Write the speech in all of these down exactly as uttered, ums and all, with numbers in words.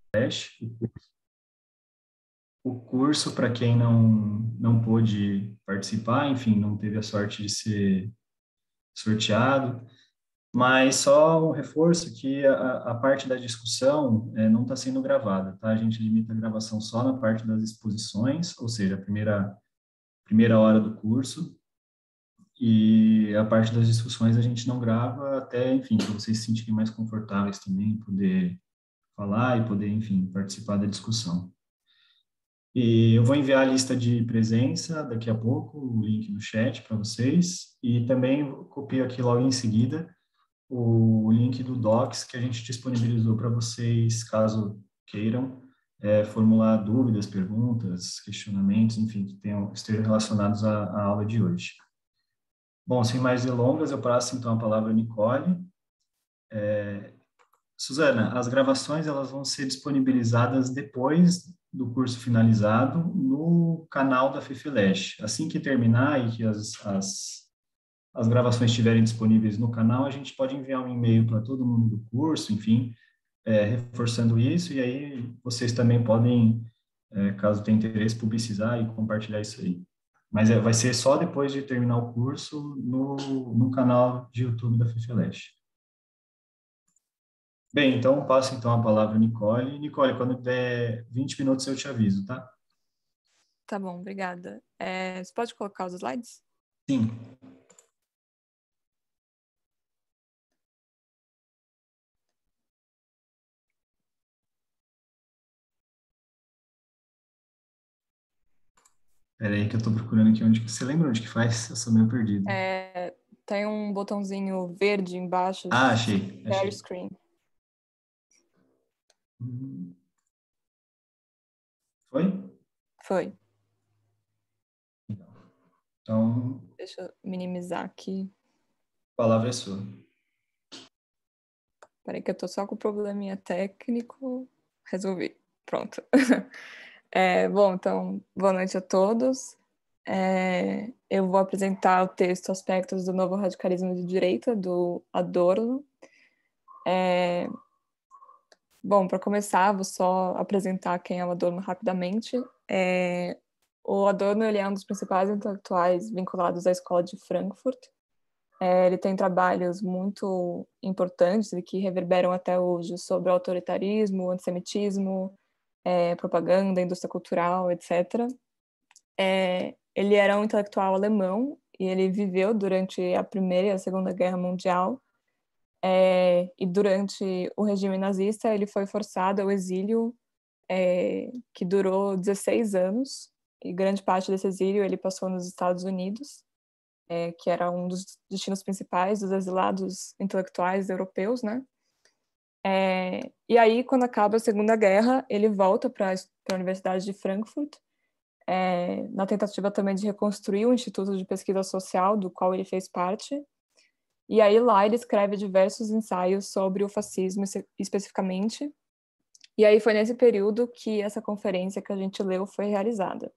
O curso, para quem não, não pôde participar, enfim, não teve a sorte de ser sorteado, mas só um reforço que a, a parte da discussão é, não está sendo gravada, tá? A gente limita a gravação só na parte das exposições, ou seja, a primeira, primeira hora do curso, e a parte das discussões a gente não grava até, enfim, para vocês se sentirem mais confortáveis também, poder falar e poder, enfim, participar da discussão. E eu vou enviar a lista de presença daqui a pouco, o link no chat para vocês, e também copio aqui logo em seguida o link do Docs que a gente disponibilizou para vocês, caso queiram, é, formular dúvidas, perguntas, questionamentos, enfim, que tenham, estejam relacionados à, à aula de hoje. Bom, sem mais delongas, eu passo então a palavra à Nicole. É, Suzana, as gravações elas vão ser disponibilizadas depois do curso finalizado no canal da FIFELESH. Assim que terminar e que as, as, as gravações estiverem disponíveis no canal, a gente pode enviar um e-mail para todo mundo do curso, enfim, é, reforçando isso, e aí vocês também podem, é, caso tenha interesse, publicizar e compartilhar isso aí. Mas é, vai ser só depois de terminar o curso no, no canal de YouTube da FIFELESH. Bem, então passo então a palavra à Nicole. Nicole, quando der vinte minutos eu te aviso, tá? Tá bom, obrigada. É, você pode colocar os slides? Sim. Espera aí que eu tô procurando aqui onde... Você lembra onde que faz? Eu sou meio perdido. É, tem um botãozinho verde embaixo. Ah, achei, Share achei. screen. Foi? Foi. Então, Deixa eu minimizar aqui. a palavra é sua. Peraí que eu tô só com probleminha técnico. Resolvi. Pronto. É, bom, então, boa noite a todos. É, eu vou apresentar o texto Aspectos do Novo Radicalismo de Direita, do Adorno. É, bom, para começar, vou só apresentar quem é o Adorno rapidamente. É, o Adorno ele é um dos principais intelectuais vinculados à Escola de Frankfurt. É, ele tem trabalhos muito importantes e que reverberam até hoje sobre o autoritarismo, o antissemitismo, é, propaganda, indústria cultural, etcétera. É, ele era um intelectual alemão e ele viveu durante a Primeira e a Segunda Guerra Mundial. É, e durante o regime nazista ele foi forçado ao exílio, é, que durou dezesseis anos, e grande parte desse exílio ele passou nos Estados Unidos, é, que era um dos destinos principais dos exilados intelectuais europeus, né? É, e aí, quando acaba a Segunda Guerra, ele volta para a Universidade de Frankfurt, é, na tentativa também de reconstruir o Instituto de Pesquisa Social, do qual ele fez parte. E aí lá ele escreve diversos ensaios sobre o fascismo especificamente. E aí foi nesse período que essa conferência que a gente leu foi realizada.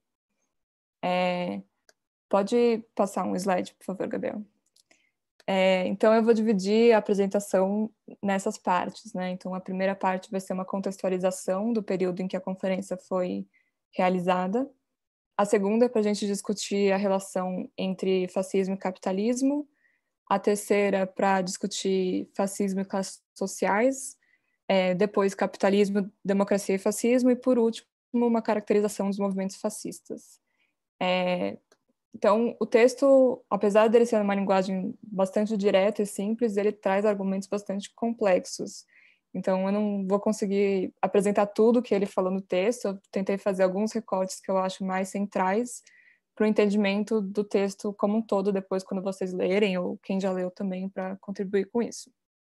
É, pode passar um slide, por favor, Gabriel. É, então eu vou dividir a apresentação nessas partes, né? Então a primeira parte vai ser uma contextualização do período em que a conferência foi realizada. A segunda é para a gente discutir a relação entre fascismo e capitalismo. A terceira para discutir fascismo e classes sociais. É, depois capitalismo, democracia e fascismo. E por último, uma caracterização dos movimentos fascistas. É, Então, o texto, apesar dele ser uma linguagem bastante direta e simples, ele traz argumentos bastante complexos. Então, eu não vou conseguir apresentar tudo que ele falou no texto, eu tentei fazer alguns recortes que eu acho mais centrais para o entendimento do texto como um todo, depois quando vocês lerem, ou quem já leu também, para contribuir com isso.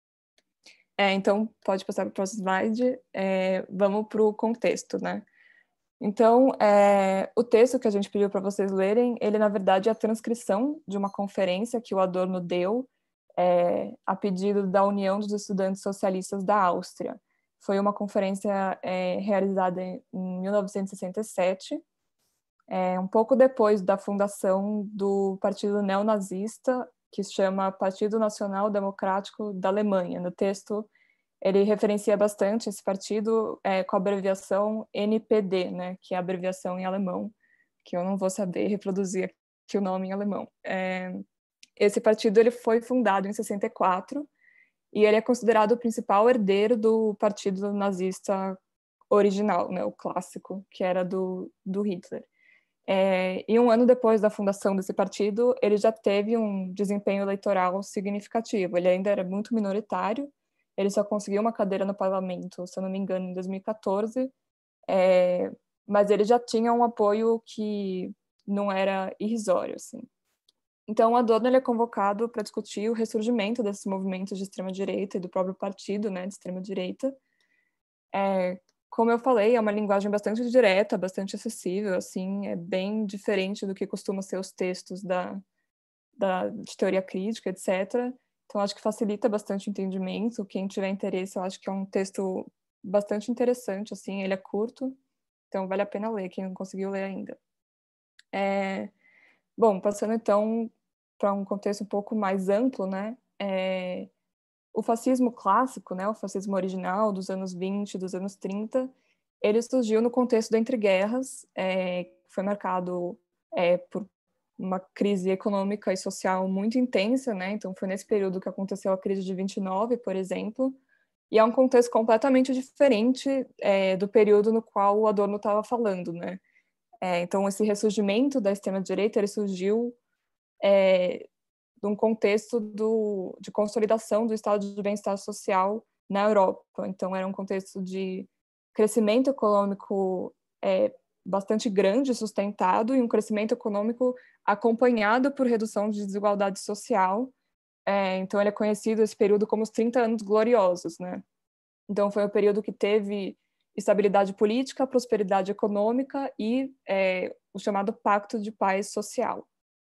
É, então, pode passar para o próximo slide. É, vamos para o contexto, né? Então, é, o texto que a gente pediu para vocês lerem, ele, na verdade, é a transcrição de uma conferência que o Adorno deu é, a pedido da União dos Estudantes Socialistas da Áustria. Foi uma conferência é, realizada em mil novecentos e sessenta e sete, é, um pouco depois da fundação do partido neonazista, que se chama Partido Nacional Democrático da Alemanha. No texto, ele referencia bastante esse partido é, com a abreviação N P D, né, que é a abreviação em alemão, que eu não vou saber reproduzir aqui o nome em alemão. É, esse partido ele foi fundado em sessenta e quatro e ele é considerado o principal herdeiro do partido nazista original, né, o clássico, que era do, do Hitler. É, e um ano depois da fundação desse partido, ele já teve um desempenho eleitoral significativo. Ele ainda era muito minoritário, ele só conseguiu uma cadeira no parlamento, se eu não me engano, em dois mil e quatorze, é, mas ele já tinha um apoio que não era irrisório, assim. Então, o Adorno ele é convocado para discutir o ressurgimento desses movimentos de extrema-direita e do próprio partido, né, de extrema-direita. É, como eu falei, é uma linguagem bastante direta, bastante acessível, assim, é bem diferente do que costuma ser os textos da, da, de teoria crítica, etcétera. Então, acho que facilita bastante o entendimento. Quem tiver interesse, eu acho que é um texto bastante interessante, assim, ele é curto, então vale a pena ler, quem não conseguiu ler ainda. É, bom, passando então para um contexto um pouco mais amplo, né, é, o fascismo clássico, né, o fascismo original dos anos vinte, dos anos trinta, ele surgiu no contexto da entreguerras, é, foi marcado é, por uma crise econômica e social muito intensa, né, então foi nesse período que aconteceu a crise de vinte e nove, por exemplo, e é um contexto completamente diferente é, do período no qual o Adorno estava falando, né. É, então esse ressurgimento da extrema-direita, ele surgiu é, num contexto do, de consolidação do estado de bem-estar social na Europa. Então, era um contexto de crescimento econômico é, bastante grande, sustentado, e um crescimento econômico acompanhado por redução de desigualdade social. É, então, ele é conhecido esse período como os trinta anos gloriosos, né? Então, foi um período que teve estabilidade política, prosperidade econômica e é, o chamado Pacto de Paz Social.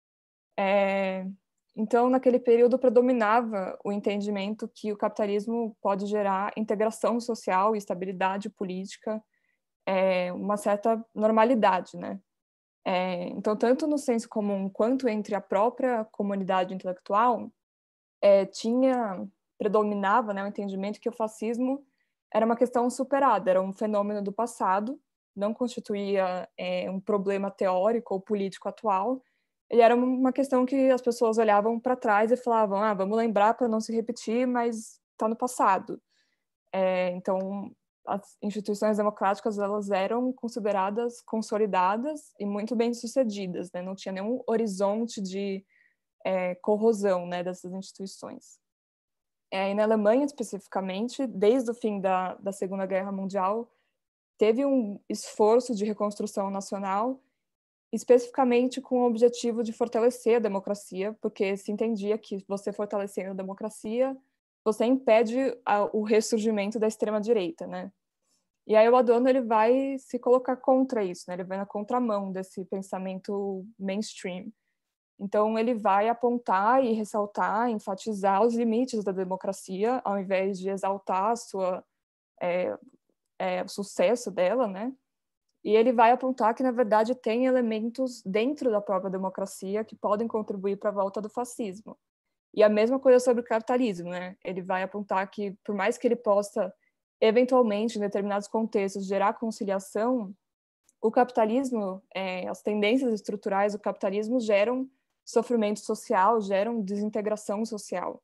É, então, naquele período, predominava o entendimento que o capitalismo pode gerar integração social e estabilidade política, é, uma certa normalidade, né? É, então, tanto no senso comum quanto entre a própria comunidade intelectual, é, tinha, predominava, né, o entendimento que o fascismo era uma questão superada, era um fenômeno do passado, não constituía é, um problema teórico ou político atual. Ele era uma questão que as pessoas olhavam para trás e falavam, ah, vamos lembrar para não se repetir, mas está no passado. É, então, as instituições democráticas, elas eram consideradas consolidadas e muito bem-sucedidas, né? Não tinha nenhum horizonte de é, corrosão, né, dessas instituições. É, e na Alemanha, especificamente, desde o fim da, da Segunda Guerra Mundial, teve um esforço de reconstrução nacional, especificamente com o objetivo de fortalecer a democracia, porque se entendia que você fortalecendo a democracia, você impede a, o ressurgimento da extrema-direita, né? E aí o Adorno ele vai se colocar contra isso, né? Ele vai na contramão desse pensamento mainstream. Então ele vai apontar e ressaltar, enfatizar os limites da democracia, ao invés de exaltar a sua, é, é, o sucesso dela, né? E ele vai apontar que, na verdade, tem elementos dentro da própria democracia que podem contribuir para a volta do fascismo. E a mesma coisa sobre o capitalismo, né? Ele vai apontar que, por mais que ele possa, eventualmente, em determinados contextos, gerar conciliação, o capitalismo, é, as tendências estruturais do capitalismo geram sofrimento social, geram desintegração social.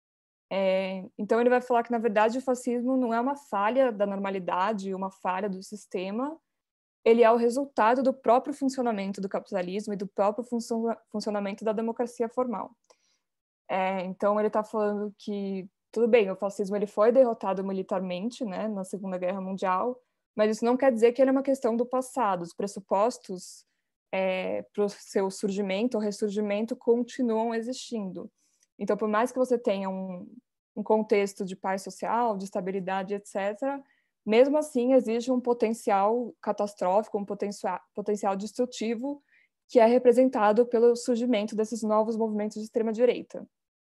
É, então, ele vai falar que, na verdade, o fascismo não é uma falha da normalidade, uma falha do sistema, ele é o resultado do próprio funcionamento do capitalismo e do próprio funcionamento da democracia formal. É, então, ele está falando que, tudo bem, o fascismo ele foi derrotado militarmente, né, na Segunda Guerra Mundial, mas isso não quer dizer que ele é uma questão do passado. Os pressupostos é, para o seu surgimento ou ressurgimento continuam existindo. Então, por mais que você tenha um, um contexto de paz social, de estabilidade, etcétera, mesmo assim, existe um potencial catastrófico, um potencial, potencial destrutivo que é representado pelo surgimento desses novos movimentos de extrema-direita.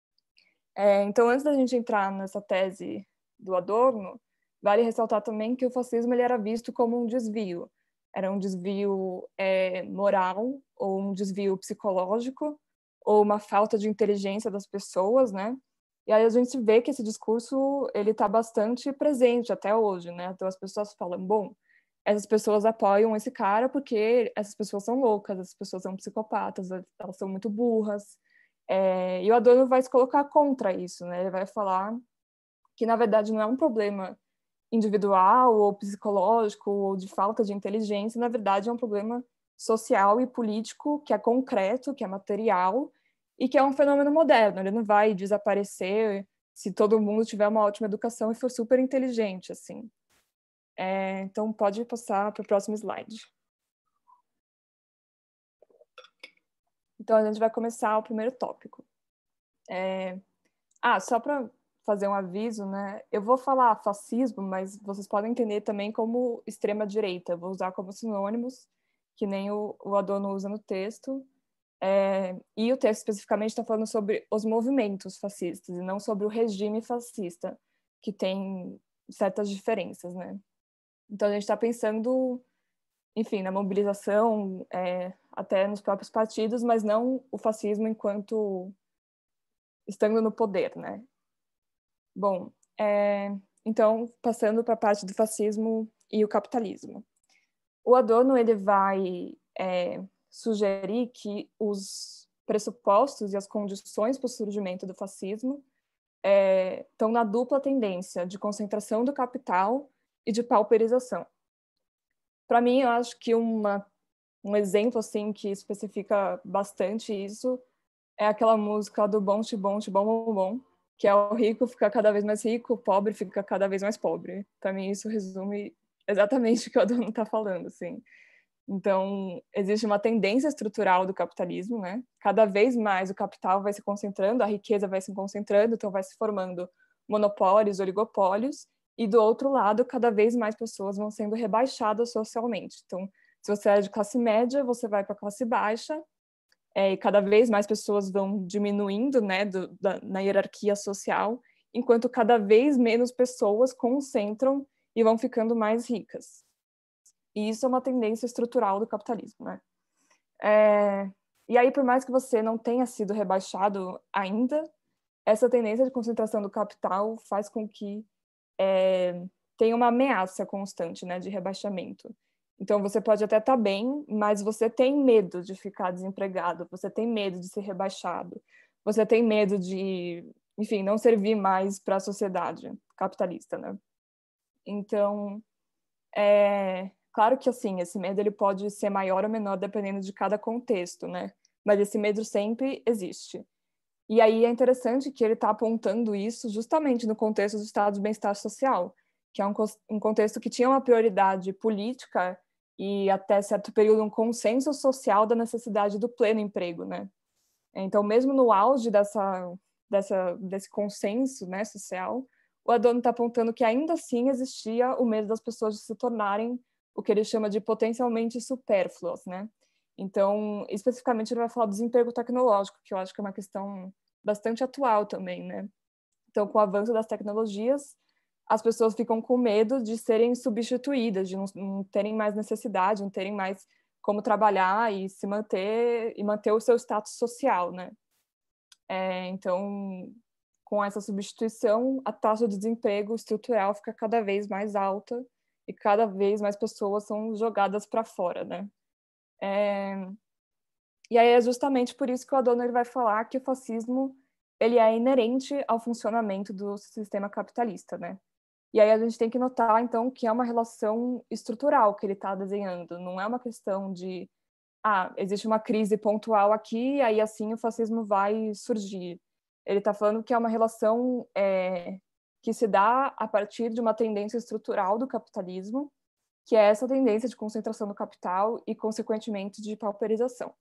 É, então, antes da gente entrar nessa tese do Adorno, vale ressaltar também que o fascismo ele era visto como um desvio. Era um desvio é, moral, ou um desvio psicológico, ou uma falta de inteligência das pessoas, né? E aí a gente vê que esse discurso ele está bastante presente até hoje, né? Então as pessoas falam, bom, essas pessoas apoiam esse cara porque essas pessoas são loucas, essas pessoas são psicopatas, elas são muito burras. É, e o Adorno vai se colocar contra isso, né? Ele vai falar que, na verdade, não é um problema individual ou psicológico ou de falta de inteligência, na verdade é um problema social e político que é concreto, que é material e que é um fenômeno moderno. Ele não vai desaparecer se todo mundo tiver uma ótima educação e for super inteligente, assim. É, então, pode passar para o próximo slide. Então, a gente vai começar o primeiro tópico. É... Ah, só para fazer um aviso, né? Eu vou falar fascismo, mas vocês podem entender também como extrema-direita. Vou usar como sinônimos, que nem o, o Adorno usa no texto. É... E o texto especificamente está falando sobre os movimentos fascistas, e não sobre o regime fascista, que tem certas diferenças, né? Então, a gente está pensando, enfim, na mobilização, é, até nos próprios partidos, mas não o fascismo enquanto estando no poder, né? Bom, é, então, passando para a parte do fascismo e o capitalismo. O Adorno, ele vai é, sugerir que os pressupostos e as condições para o surgimento do fascismo é, estão na dupla tendência de concentração do capital e de pauperização. Para mim, eu acho que uma, um exemplo assim que especifica bastante isso é aquela música do Bom Bom Bom Bom Bom, que é o rico fica cada vez mais rico, o pobre fica cada vez mais pobre. Para mim, isso resume exatamente o que o Adorno está falando, assim. Então, existe uma tendência estrutural do capitalismo, né? Cada vez mais o capital vai se concentrando, a riqueza vai se concentrando, então vai se formando monopólios, oligopólios, e do outro lado, cada vez mais pessoas vão sendo rebaixadas socialmente. Então, se você é de classe média, você vai para a classe baixa, é, e cada vez mais pessoas vão diminuindo, né, do, da, na hierarquia social, enquanto cada vez menos pessoas concentram e vão ficando mais ricas. E isso é uma tendência estrutural do capitalismo, né? É, e aí, por mais que você não tenha sido rebaixado ainda, essa tendência de concentração do capital faz com que é, tenha uma ameaça constante, né, de rebaixamento. Então, você pode até estar bem, mas você tem medo de ficar desempregado, você tem medo de ser rebaixado, você tem medo de, enfim, não servir mais para a sociedade capitalista, né? Então, é claro que, assim, esse medo ele pode ser maior ou menor dependendo de cada contexto, né? Mas esse medo sempre existe. E aí é interessante que ele está apontando isso justamente no contexto do estado de bem-estar social, que é um, um contexto que tinha uma prioridade política e até certo período um consenso social da necessidade do pleno emprego, né? Então, mesmo no auge dessa, dessa, desse consenso, né, social, o Adorno está apontando que ainda assim existia o medo das pessoas de se tornarem o que ele chama de potencialmente supérfluas, né? Então, especificamente, ele vai falar do desemprego tecnológico, que eu acho que é uma questão bastante atual também, né? Então, com o avanço das tecnologias, as pessoas ficam com medo de serem substituídas, de não, não terem mais necessidade, não terem mais como trabalhar e se manter e manter o seu status social, né? É, então, com essa substituição, a taxa de desemprego estrutural fica cada vez mais alta e cada vez mais pessoas são jogadas para fora, né? É... E aí é justamente por isso que o Adorno ele vai falar que o fascismo ele é inerente ao funcionamento do sistema capitalista, né? E aí a gente tem que notar, então, que é uma relação estrutural que ele está desenhando, não é uma questão de, ah, existe uma crise pontual aqui, e aí assim o fascismo vai surgir. Ele está falando que é uma relação é, que se dá a partir de uma tendência estrutural do capitalismo, que é essa tendência de concentração do capital e, consequentemente, de pauperização.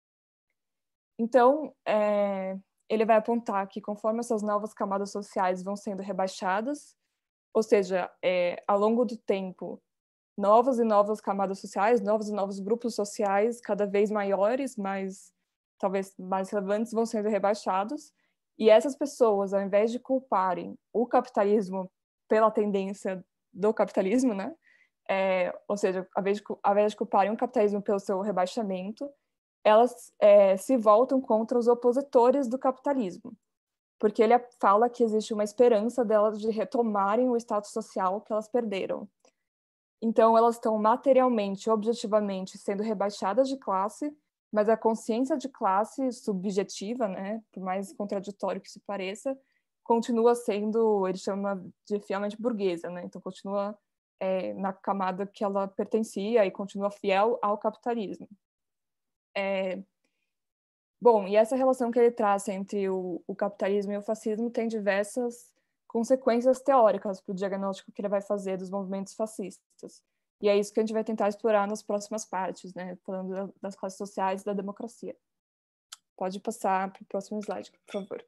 Então, é, ele vai apontar que conforme essas novas camadas sociais vão sendo rebaixadas, ou seja, é, ao longo do tempo, novas e novas camadas sociais, novos e novos grupos sociais cada vez maiores, mais, talvez mais relevantes, vão sendo rebaixados, e essas pessoas, ao invés de culparem o capitalismo pela tendência do capitalismo, né, é, ou seja, ao invés, de, ao invés de culparem o capitalismo pelo seu rebaixamento, elas é, se voltam contra os opositores do capitalismo. porque ele fala que existe uma esperança delas de retomarem o status social que elas perderam. Então, elas estão materialmente, objetivamente, sendo rebaixadas de classe, mas a consciência de classe subjetiva, né, por mais contraditório que isso pareça, continua sendo, ele chama de fielmente burguesa, né? Então, continua é, na camada que ela pertencia e continua fiel ao capitalismo. É, bom, e essa relação que ele traça entre o, o capitalismo e o fascismo tem diversas consequências teóricas para o diagnóstico que ele vai fazer dos movimentos fascistas. E é isso que a gente vai tentar explorar nas próximas partes, né? Falando das classes sociais e da democracia. Pode passar para o próximo slide, por favor.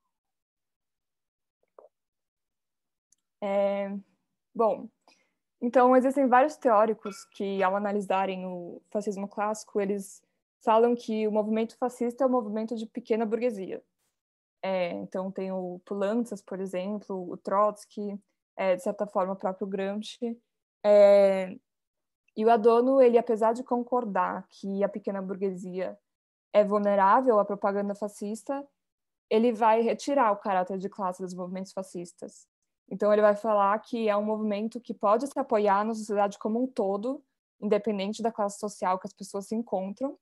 É, bom, então existem vários teóricos que, ao analisarem o fascismo clássico, eles falam que o movimento fascista é um movimento de pequena burguesia. É, então tem o Poulantzas, por exemplo, o Trotsky, é, de certa forma o próprio Gramsci. É, e o Adorno, ele, apesar de concordar que a pequena burguesia é vulnerável à propaganda fascista, ele vai retirar o caráter de classe dos movimentos fascistas. Então ele vai falar que é um movimento que pode se apoiar na sociedade como um todo, independente da classe social que as pessoas se encontram.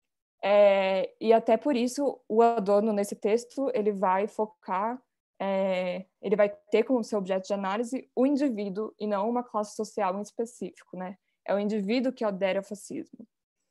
É, e até por isso o Adorno, nesse texto, ele vai focar, é, ele vai ter como seu objeto de análise o indivíduo e não uma classe social em específico, né? É o indivíduo que adere ao fascismo.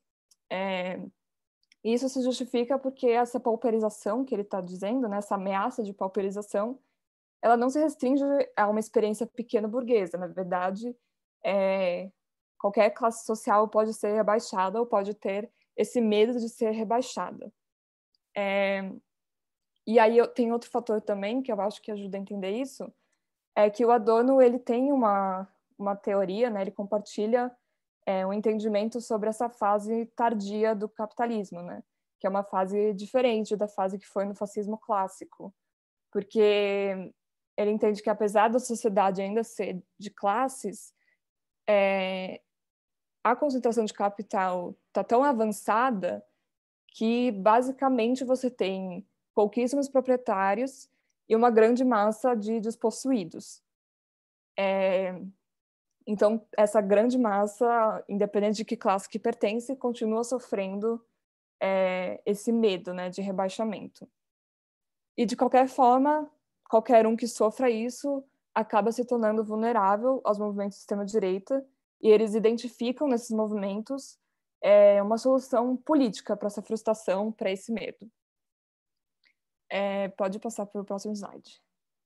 É, isso se justifica porque essa pauperização que ele está dizendo, né, essa ameaça de pauperização, ela não se restringe a uma experiência pequena burguesa. Na verdade, é, qualquer classe social pode ser rebaixada ou pode ter esse medo de ser rebaixada. É, e aí eu, tem outro fator também que eu acho que ajuda a entender isso, é que o Adorno, ele tem uma, uma teoria, né, ele compartilha é, um entendimento sobre essa fase tardia do capitalismo, né, que é uma fase diferente da fase que foi no fascismo clássico, porque ele entende que, apesar da sociedade ainda ser de classes, é, a concentração de capital está tão avançada que, basicamente, você tem pouquíssimos proprietários e uma grande massa de despossuídos. É, então, essa grande massa, independente de que classe que pertence, continua sofrendo é, esse medo, né, de rebaixamento. E, de qualquer forma, qualquer um que sofra isso acaba se tornando vulnerável aos movimentos de extrema-direita, e eles identificam nesses movimentos é, uma solução política para essa frustração, para esse medo. É, pode passar para o próximo slide.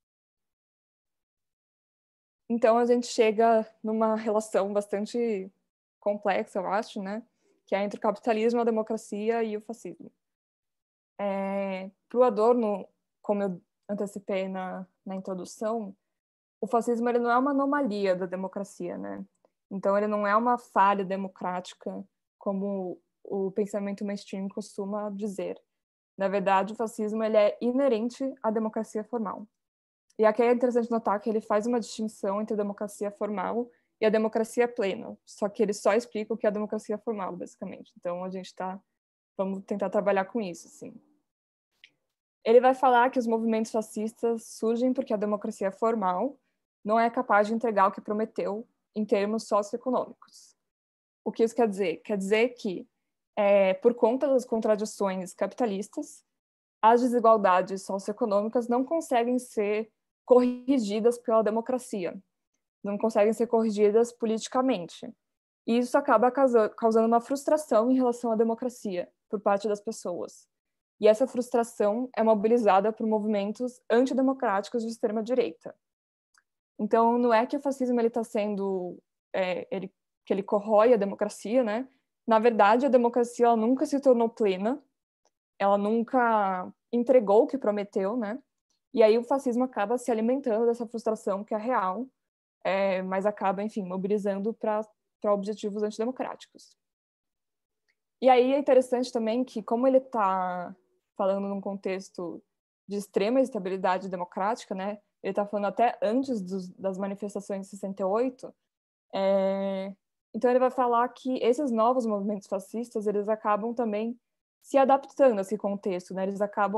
Então, a gente chega numa relação bastante complexa, eu acho, né? Que é entre o capitalismo, a democracia e o fascismo. É, para o Adorno, como eu antecipei na, na introdução, o fascismo ele não é uma anomalia da democracia, né? Então, ele não é uma falha democrática, como o pensamento mainstream costuma dizer. Na verdade, o fascismo ele é inerente à democracia formal. E aqui é interessante notar que ele faz uma distinção entre a democracia formal e a democracia plena, só que ele só explica o que é a democracia formal, basicamente. Então, a gente está... Vamos tentar trabalhar com isso, assim. Ele vai falar que os movimentos fascistas surgem porque a democracia formal não é capaz de entregar o que prometeu em termos socioeconômicos. O que isso quer dizer? Quer dizer que, é, por conta das contradições capitalistas, as desigualdades socioeconômicas não conseguem ser corrigidas pela democracia, não conseguem ser corrigidas politicamente. E isso acaba causando uma frustração em relação à democracia por parte das pessoas. E essa frustração é mobilizada por movimentos antidemocráticos de extrema-direita. Então, não é que o fascismo está sendo... É, ele, que ele corrói a democracia, né? Na verdade, a democracia ela nunca se tornou plena, ela nunca entregou o que prometeu, né? E aí o fascismo acaba se alimentando dessa frustração que é real, é, mas acaba, enfim, mobilizando para objetivos antidemocráticos. E aí é interessante também que, como ele está falando num contexto de extrema estabilidade democrática, né? Ele está falando até antes dos, das manifestações de sessenta e oito, é, então ele vai falar que esses novos movimentos fascistas, eles acabam também se adaptando a esse contexto, né? Eles acabam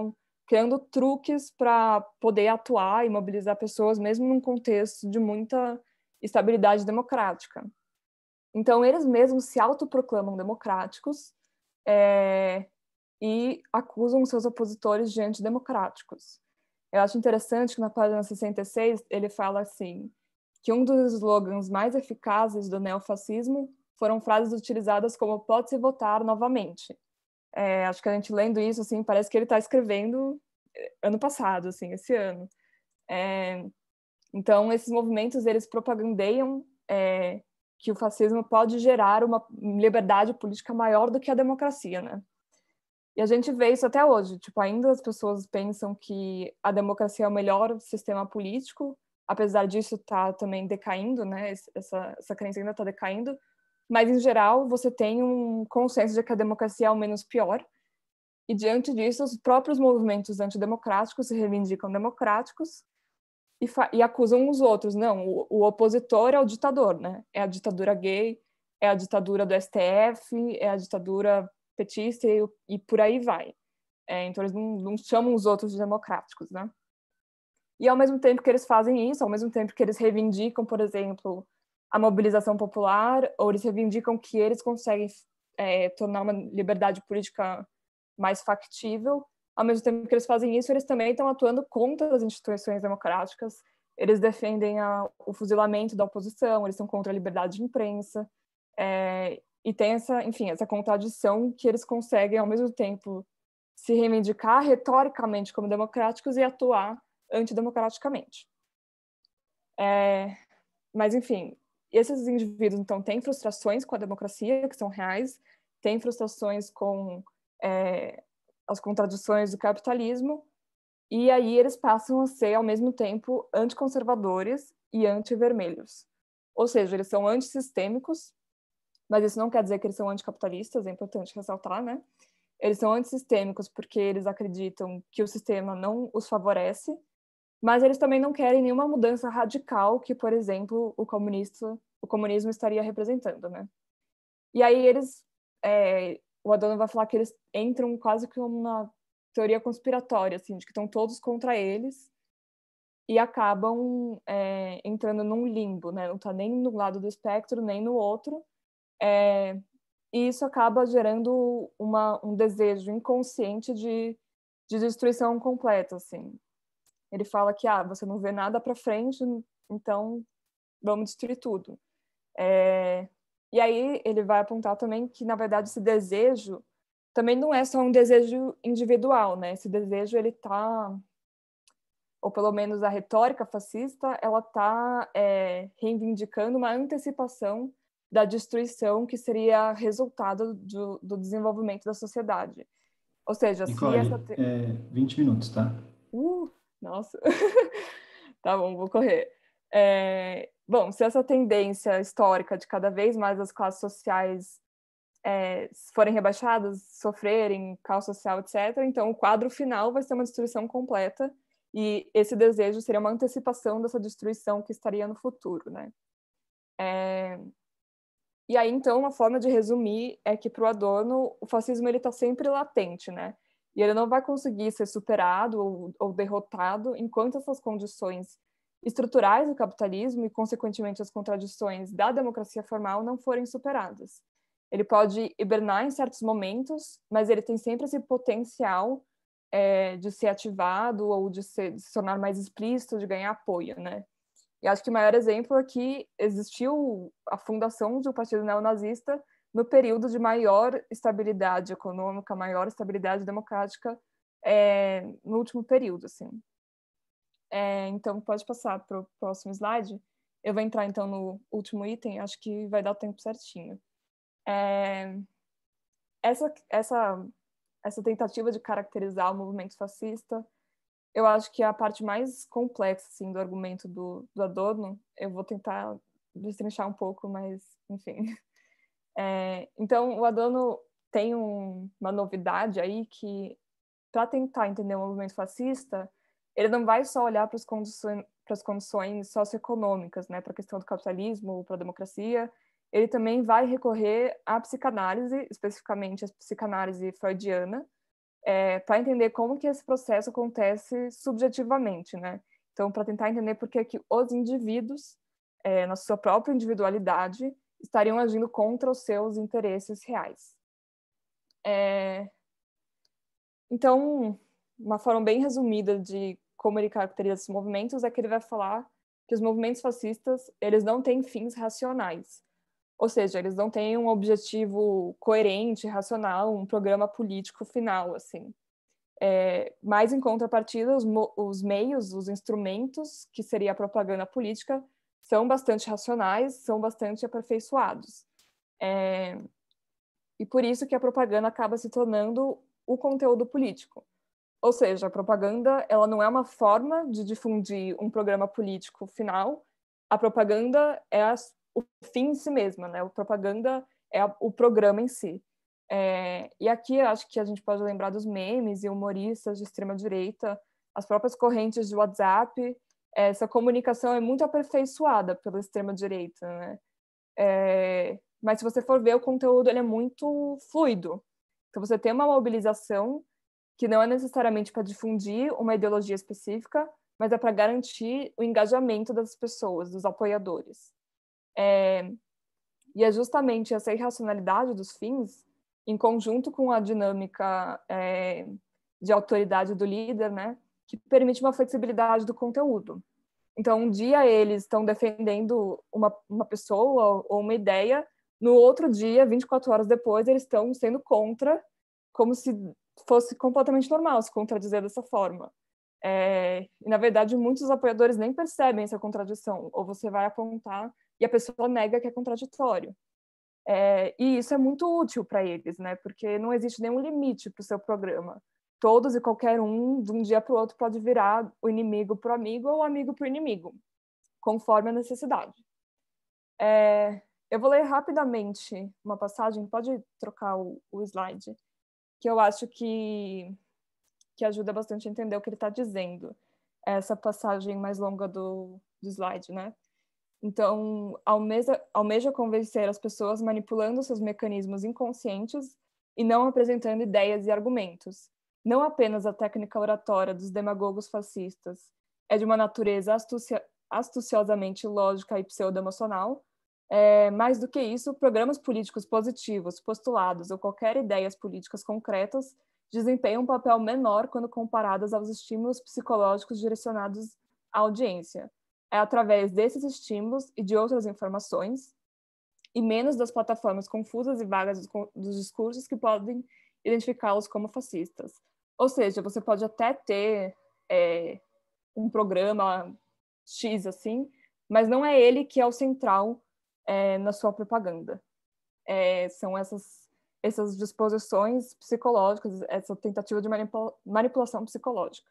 criando truques para poder atuar e mobilizar pessoas, mesmo num contexto de muita estabilidade democrática. Então, eles mesmos se autoproclamam democráticos é, e acusam seus opositores de antidemocráticos. Eu acho interessante que na página sessenta e seis ele fala assim, que um dos slogans mais eficazes do neofascismo foram frases utilizadas como pode-se votar novamente. É, acho que a gente lendo isso, assim, parece que ele está escrevendo ano passado, assim, esse ano. É, então, esses movimentos, eles propagandeiam é, que o fascismo pode gerar uma liberdade política maior do que a democracia, né? E a gente vê isso até hoje. Tipo, ainda as pessoas pensam que a democracia é o melhor sistema político, apesar disso estar tá também decaindo, né? Essa, essa crença ainda está decaindo. Mas, em geral, você tem um consenso de que a democracia é o menos pior. E, diante disso, os próprios movimentos antidemocráticos se reivindicam democráticos e, e acusam os outros. Não, o, o opositor é o ditador, né? É a ditadura gay, é a ditadura do S T F, é a ditadura petista e, e por aí vai. É, então, eles não, não chamam os outros de democráticos, né? E, ao mesmo tempo que eles fazem isso, ao mesmo tempo que eles reivindicam, por exemplo, a mobilização popular, ou eles reivindicam que eles conseguem é, tornar uma liberdade política mais factível, ao mesmo tempo que eles fazem isso, eles também estão atuando contra as instituições democráticas, eles defendem a, o fuzilamento da oposição, eles são contra a liberdade de imprensa, é, e tem essa, enfim, essa contradição que eles conseguem, ao mesmo tempo, se reivindicar retoricamente como democráticos e atuar antidemocraticamente. É, mas, enfim, esses indivíduos, então, têm frustrações com a democracia, que são reais, têm frustrações com é, as contradições do capitalismo, e aí eles passam a ser, ao mesmo tempo, anticonservadores e antivermelhos. Ou seja, eles são antissistêmicos, mas isso não quer dizer que eles são anticapitalistas, é importante ressaltar, né? Eles são antissistêmicos porque eles acreditam que o sistema não os favorece, mas eles também não querem nenhuma mudança radical que, por exemplo, o, comunista, o comunismo estaria representando, né? E aí eles... É, o Adorno vai falar que eles entram quase que uma teoria conspiratória, assim, de que estão todos contra eles e acabam é, entrando num limbo, né? Não está nem no lado do espectro, nem no outro. É, e isso acaba gerando uma, um desejo inconsciente de, de destruição completa, assim. Ele fala que, ah, você não vê nada para frente, então vamos destruir tudo. É, e aí ele vai apontar também que, na verdade, esse desejo também não é só um desejo individual, né? Esse desejo, ele tá, ou pelo menos a retórica fascista, ela tá é, reivindicando uma antecipação da destruição que seria resultado do, do desenvolvimento da sociedade. Ou seja, se Nicole, essa... Te... é vinte minutos, tá? Uh, nossa! Tá bom, vou correr. É, bom, se essa tendência histórica de cada vez mais as classes sociais é, forem rebaixadas, sofrerem caos social, etcétera, então o quadro final vai ser uma destruição completa e esse desejo seria uma antecipação dessa destruição que estaria no futuro, né? É, e aí, então, uma forma de resumir é que, para o Adorno, o fascismo está sempre latente, né? E ele não vai conseguir ser superado ou, ou derrotado enquanto essas condições estruturais do capitalismo e, consequentemente, as contradições da democracia formal não forem superadas. Ele pode hibernar em certos momentos, mas ele tem sempre esse potencial é, de ser ativado ou de, ser, de se tornar mais explícito, de ganhar apoio, né? E acho que o maior exemplo é que existiu a fundação do Partido Neonazista no período de maior estabilidade econômica, maior estabilidade democrática é, no último período, assim. É, então, pode passar para o próximo slide. Eu vou entrar, então, no último item, acho que vai dar o tempo certinho. É, essa, essa, essa tentativa de caracterizar o movimento fascista, eu acho que é a parte mais complexa, assim, do argumento do, do Adorno. Eu vou tentar destrinchar um pouco, mas, enfim. É, então, o Adorno tem um, uma novidade aí que, para tentar entender o movimento fascista, ele não vai só olhar para as condições, para as condições socioeconômicas, né, para a questão do capitalismo, para a democracia, ele também vai recorrer à psicanálise, especificamente à psicanálise freudiana, é, para entender como que esse processo acontece subjetivamente, né? Então, para tentar entender por que que os indivíduos, é, na sua própria individualidade, estariam agindo contra os seus interesses reais. É... Então, uma forma bem resumida de como ele caracteriza esses movimentos é que ele vai falar que os movimentos fascistas, eles não têm fins racionais. Ou seja, eles não têm um objetivo coerente, racional, um programa político final, assim. É, mas, em contrapartida, os, os meios, os instrumentos, que seria a propaganda política, são bastante racionais, são bastante aperfeiçoados. É, e por isso que a propaganda acaba se tornando o conteúdo político. Ou seja, a propaganda, ela não é uma forma de difundir um programa político final, a propaganda é a, o fim em si mesma, né? A propaganda é a, o programa em si. É, e aqui eu acho que a gente pode lembrar dos memes e humoristas de extrema-direita, as próprias correntes de WhatsApp, essa comunicação é muito aperfeiçoada pela extrema-direita, né? É, mas se você for ver, o conteúdo ele é muito fluido. Então você tem uma mobilização que não é necessariamente para difundir uma ideologia específica, mas é para garantir o engajamento das pessoas, dos apoiadores. É, e é justamente essa irracionalidade dos fins, em conjunto com a dinâmica é, de autoridade do líder, né, que permite uma flexibilidade do conteúdo. Então, um dia eles estão defendendo uma, uma pessoa ou uma ideia, no outro dia, vinte e quatro horas depois, eles estão sendo contra, como se fosse completamente normal se contradizer dessa forma. É, e, na verdade, muitos apoiadores nem percebem essa contradição, ou você vai apontar e a pessoa nega que é contraditório. É, e isso é muito útil para eles, né? Porque não existe nenhum limite para o seu programa. Todos e qualquer um, de um dia para o outro, pode virar o inimigo para o amigo ou o amigo para o inimigo, conforme a necessidade. É, eu vou ler rapidamente uma passagem, pode trocar o, o slide, que eu acho que, que ajuda bastante a entender o que ele está dizendo. Essa passagem mais longa do, do slide, né? Então, almeja, almeja convencer as pessoas manipulando seus mecanismos inconscientes e não apresentando ideias e argumentos. Não apenas a técnica oratória dos demagogos fascistas é de uma natureza astucia, astuciosamente lógica e pseudo-emocional, é, mais do que isso, programas políticos positivos, postulados ou qualquer ideias políticas concretas desempenham um papel menor quando comparadas aos estímulos psicológicos direcionados à audiência. É através desses estímulos e de outras informações, e menos das plataformas confusas e vagas dos discursos que podem identificá-los como fascistas. Ou seja, você pode até ter é, um programa X assim, mas não é ele que é o central é, na sua propaganda. É, são essas, essas disposições psicológicas, essa tentativa de manipula- manipulação psicológica.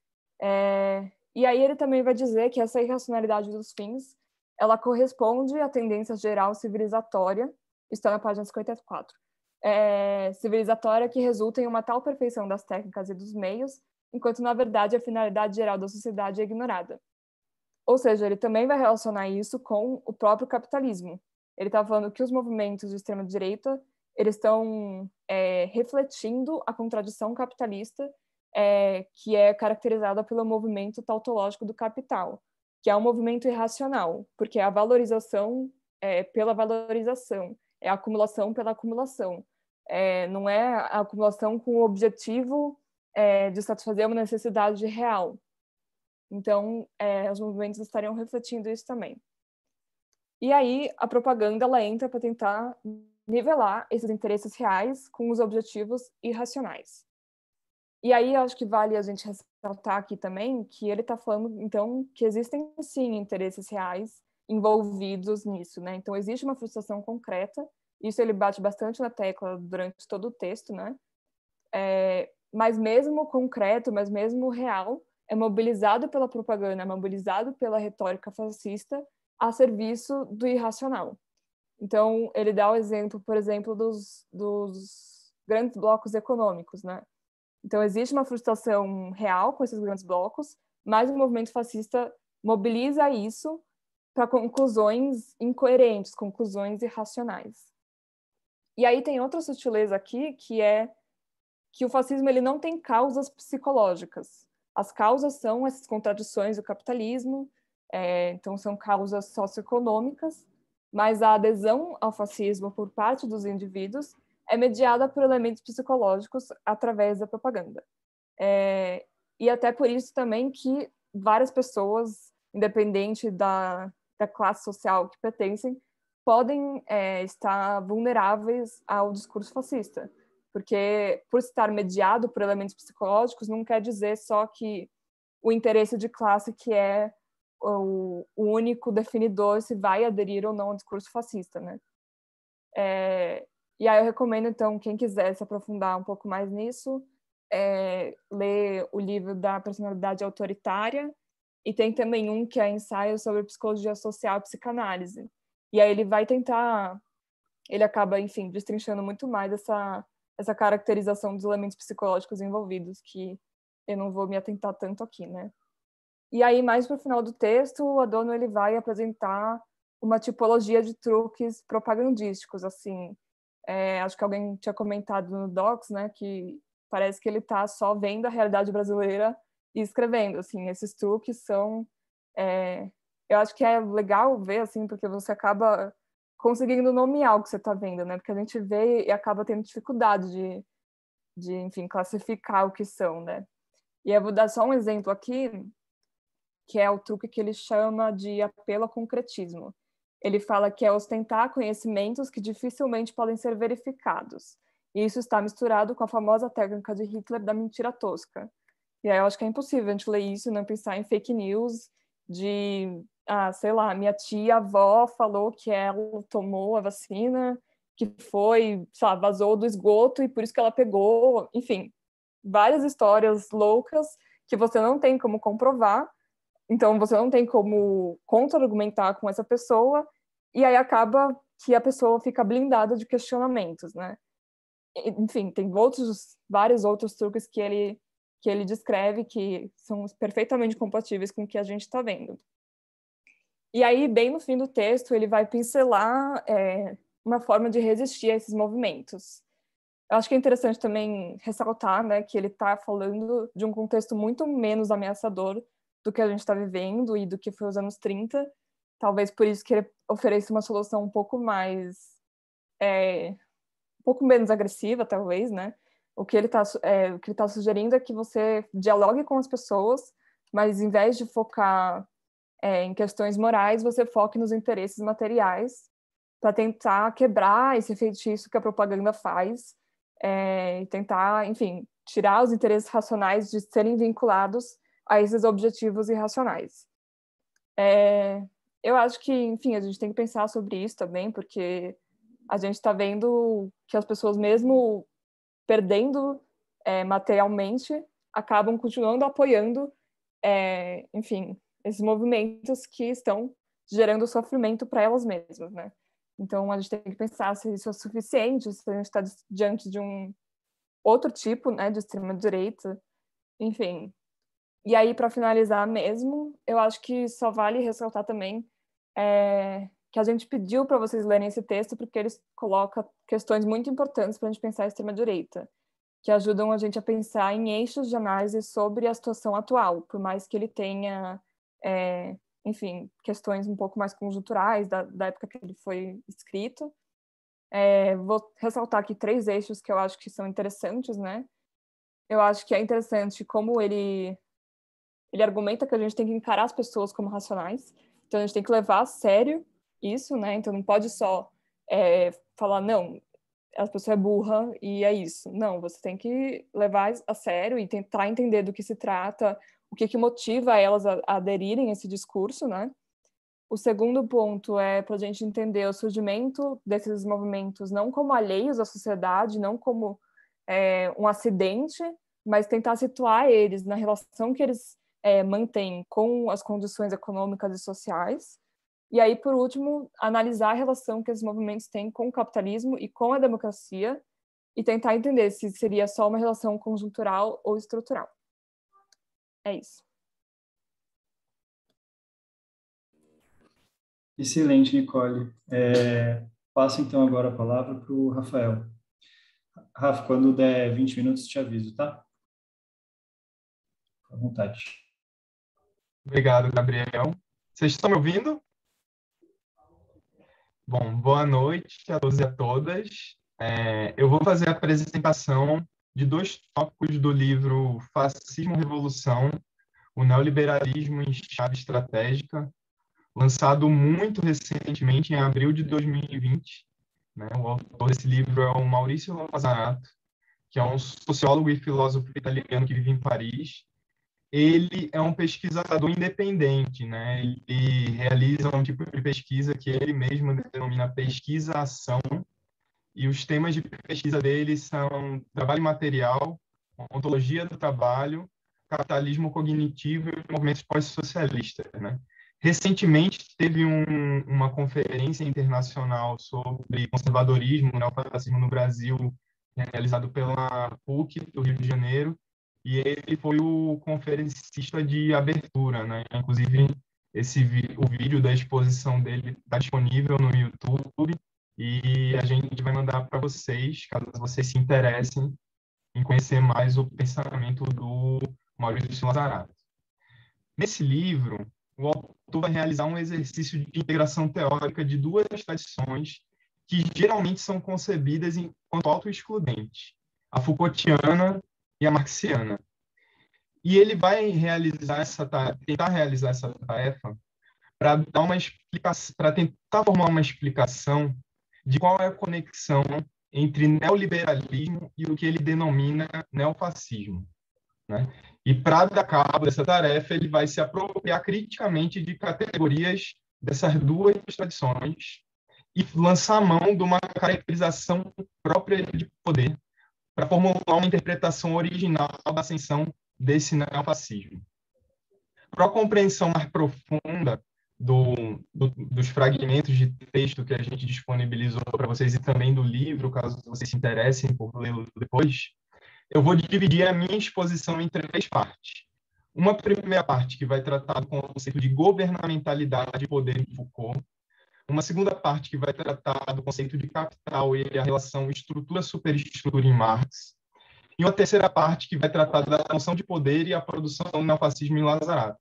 É, e aí ele também vai dizer que essa irracionalidade dos fins, ela corresponde à tendência geral civilizatória, está na página cinquenta e quatro, é, civilizatória que resulta em uma tal perfeição das técnicas e dos meios, enquanto, na verdade, a finalidade geral da sociedade é ignorada. Ou seja, ele também vai relacionar isso com o próprio capitalismo. Ele está falando que os movimentos de extrema-direita, eles estão é, refletindo a contradição capitalista É, que é caracterizada pelo movimento tautológico do capital, que é um movimento irracional, porque é a valorização é, pela valorização, é a acumulação pela acumulação, é, não é a acumulação com o objetivo é, de satisfazer uma necessidade real. Então, é, os movimentos estariam refletindo isso também. E aí, a propaganda ela entra para tentar nivelar esses interesses reais com os objetivos irracionais. E aí, acho que vale a gente ressaltar aqui também que ele está falando, então, que existem, sim, interesses reais envolvidos nisso, né? Então, existe uma frustração concreta, isso ele bate bastante na tecla durante todo o texto, né? É, mas mesmo concreto, mas mesmo real, é mobilizado pela propaganda, é mobilizado pela retórica fascista a serviço do irracional. Então, ele dá o exemplo, por exemplo, dos, dos grandes blocos econômicos, né? Então, existe uma frustração real com esses grandes blocos, mas o movimento fascista mobiliza isso para conclusões incoerentes, conclusões irracionais. E aí tem outra sutileza aqui, que é que o fascismo ele não tem causas psicológicas. As causas são essas contradições do capitalismo, é, então são causas socioeconômicas, mas a adesão ao fascismo por parte dos indivíduos é mediada por elementos psicológicos através da propaganda. É, e até por isso também que várias pessoas, independente da, da classe social que pertencem, podem é, estar vulneráveis ao discurso fascista. Porque, por estar mediado por elementos psicológicos, não quer dizer só que o interesse de classe que é o, o único definidor se vai aderir ou não ao discurso fascista, né? É, e aí eu recomendo, então, quem quiser se aprofundar um pouco mais nisso, é, ler o livro da personalidade autoritária, e tem também um que é ensaio sobre psicologia social e psicanálise. E aí ele vai tentar, ele acaba, enfim, destrinchando muito mais essa, essa caracterização dos elementos psicológicos envolvidos, que eu não vou me atentar tanto aqui, né? E aí, mais para o final do texto, o Adorno ele vai apresentar uma tipologia de truques propagandísticos, assim. É, acho que alguém tinha comentado no Docs, né, que parece que ele está só vendo a realidade brasileira e escrevendo, assim. Esses truques são... É, eu acho que é legal ver, assim, porque você acaba conseguindo nomear o que você está vendo, né? Porque a gente vê e acaba tendo dificuldade de, de, enfim, classificar o que são, né? E eu vou dar só um exemplo aqui, que é o truque que ele chama de apelo ao concretismo. Ele fala que é ostentar conhecimentos que dificilmente podem ser verificados. E isso está misturado com a famosa técnica de Hitler da mentira tosca. E aí eu acho que é impossível a gente ler isso e não pensar em fake news de, ah, sei lá, minha tia-avó falou que ela tomou a vacina, que foi, sei lá, vazou do esgoto e por isso que ela pegou, enfim, várias histórias loucas que você não tem como comprovar, então você não tem como contra-argumentar com essa pessoa, e aí acaba que a pessoa fica blindada de questionamentos, né? Enfim, tem outros, vários outros truques que ele, que ele descreve que são perfeitamente compatíveis com o que a gente está vendo. E aí, bem no fim do texto, ele vai pincelar é, uma forma de resistir a esses movimentos. Eu acho que é interessante também ressaltar, né, que ele está falando de um contexto muito menos ameaçador do que a gente está vivendo e do que foi os anos trinta. Talvez por isso que ele ofereça uma solução um pouco mais... É, um pouco menos agressiva, talvez, né? O que ele está é, o que ele tá sugerindo é que você dialogue com as pessoas, mas em vez de focar é, em questões morais, você foque nos interesses materiais para tentar quebrar esse feitiço que a propaganda faz é, e tentar, enfim, tirar os interesses racionais de serem vinculados a esses objetivos irracionais. É, eu acho que, enfim, a gente tem que pensar sobre isso também, porque a gente está vendo que as pessoas, mesmo perdendo é, materialmente, acabam continuando apoiando, é, enfim, esses movimentos que estão gerando sofrimento para elas mesmas, né? Então, a gente tem que pensar se isso é suficiente, se a gente está diante de um outro tipo, né, de extrema-direita, enfim. E aí, para finalizar mesmo, eu acho que só vale ressaltar também é, que a gente pediu para vocês lerem esse texto porque eles colocam questões muito importantes para a gente pensar a extrema-direita, que ajudam a gente a pensar em eixos de análise sobre a situação atual, por mais que ele tenha, é, enfim, questões um pouco mais conjunturais da, da época que ele foi escrito. É, vou ressaltar aqui três eixos que eu acho que são interessantes, né? Eu acho que é interessante como ele ele argumenta que a gente tem que encarar as pessoas como racionais, então a gente tem que levar a sério isso, né? Então não pode só é, falar, não, a pessoa é burra e é isso. Não, você tem que levar a sério e tentar entender do que se trata, o que, que motiva elas a, a aderirem a esse discurso, né? O segundo ponto é para a gente entender o surgimento desses movimentos não como alheios à sociedade, não como é, um acidente, mas tentar situar eles na relação que eles é, mantêm com as condições econômicas e sociais. E aí, por último, analisar a relação que esses movimentos têm com o capitalismo e com a democracia e tentar entender se seria só uma relação conjuntural ou estrutural. É isso. Excelente, Nicole. É, passo então agora a palavra para o Rafael. Rafa, quando der vinte minutos, te aviso, tá? Fica à vontade. Obrigado, Gabriel. Vocês estão me ouvindo? Bom, boa noite a todos e a todas. É, eu vou fazer a apresentação de dois tópicos do livro Fascismo Revolução, o Neoliberalismo em Chave Estratégica, lançado muito recentemente, em abril de dois mil e vinte. Né? O autor desse livro é o Maurício Lazarato, que é um sociólogo e filósofo italiano que vive em Paris. Ele é um pesquisador independente, né? Ele realiza um tipo de pesquisa que ele mesmo denomina pesquisa-ação, e os temas de pesquisa dele são trabalho material, ontologia do trabalho, capitalismo cognitivo e movimentos pós-socialistas, né? Recentemente, teve um, uma conferência internacional sobre conservadorismo e neofascismo no Brasil, realizado pela PUC do Rio de Janeiro, e ele foi o conferencista de abertura, né? Inclusive, esse o vídeo da exposição dele está disponível no YouTube, e a gente vai mandar para vocês, caso vocês se interessem em conhecer mais o pensamento do Maurício Lazarato. Nesse livro, o autor vai realizar um exercício de integração teórica de duas tradições que geralmente são concebidas enquanto autoexcludentes, a Foucaultiana e a marxiana. E ele vai realizar essa tentar realizar essa tarefa para dar uma explicação, para tentar formar uma explicação de qual é a conexão entre neoliberalismo e o que ele denomina neofascismo, né? E para dar cabo dessa tarefa, ele vai se apropriar criticamente de categorias dessas duas tradições e lançar a mão de uma caracterização própria de poder para formular uma interpretação original da ascensão desse neofascismo. Para a compreensão mais profunda do, do, dos fragmentos de texto que a gente disponibilizou para vocês e também do livro, caso vocês se interessem por lê-lo depois, eu vou dividir a minha exposição em três partes. Uma primeira parte que vai tratar do conceito de governamentalidade e poder em Foucault. Uma segunda parte que vai tratar do conceito de capital e a relação estrutura-superestrutura em Marx. E uma terceira parte que vai tratar da noção de poder e a produção do neofascismo em Lazarato.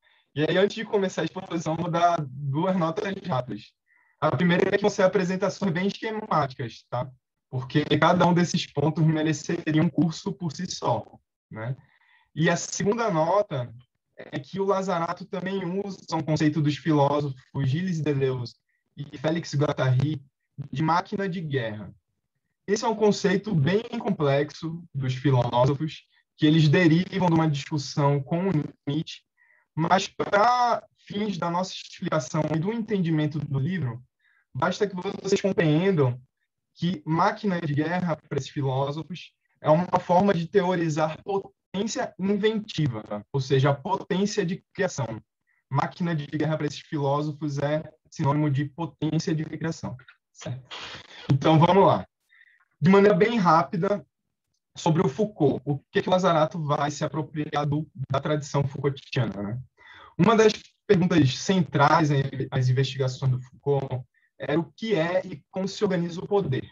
E aí, antes de começar a exposição, vou dar duas notas rápidas. A primeira é que vão ser apresentações bem esquemáticas, tá? Porque cada um desses pontos mereceria um curso por si só, né? E a segunda nota é que o Lazarato também usa um conceito dos filósofos Gilles Deleuze e Félix Guattari de máquina de guerra. Esse é um conceito bem complexo dos filósofos, que eles derivam de uma discussão com Nietzsche, mas para fins da nossa explicação e do entendimento do livro, basta que vocês compreendam que máquina de guerra, para esses filósofos, é uma forma de teorizar potência inventiva, tá? Ou seja, a potência de criação. Máquina de guerra, para esses filósofos, é sinônimo de potência de criação. Certo? Então, vamos lá. De maneira bem rápida, sobre o Foucault. O que, que o Lazarato vai se apropriar do, da tradição Foucaultiana, né? Uma das perguntas centrais às investigações do Foucault era o que é e como se organiza o poder.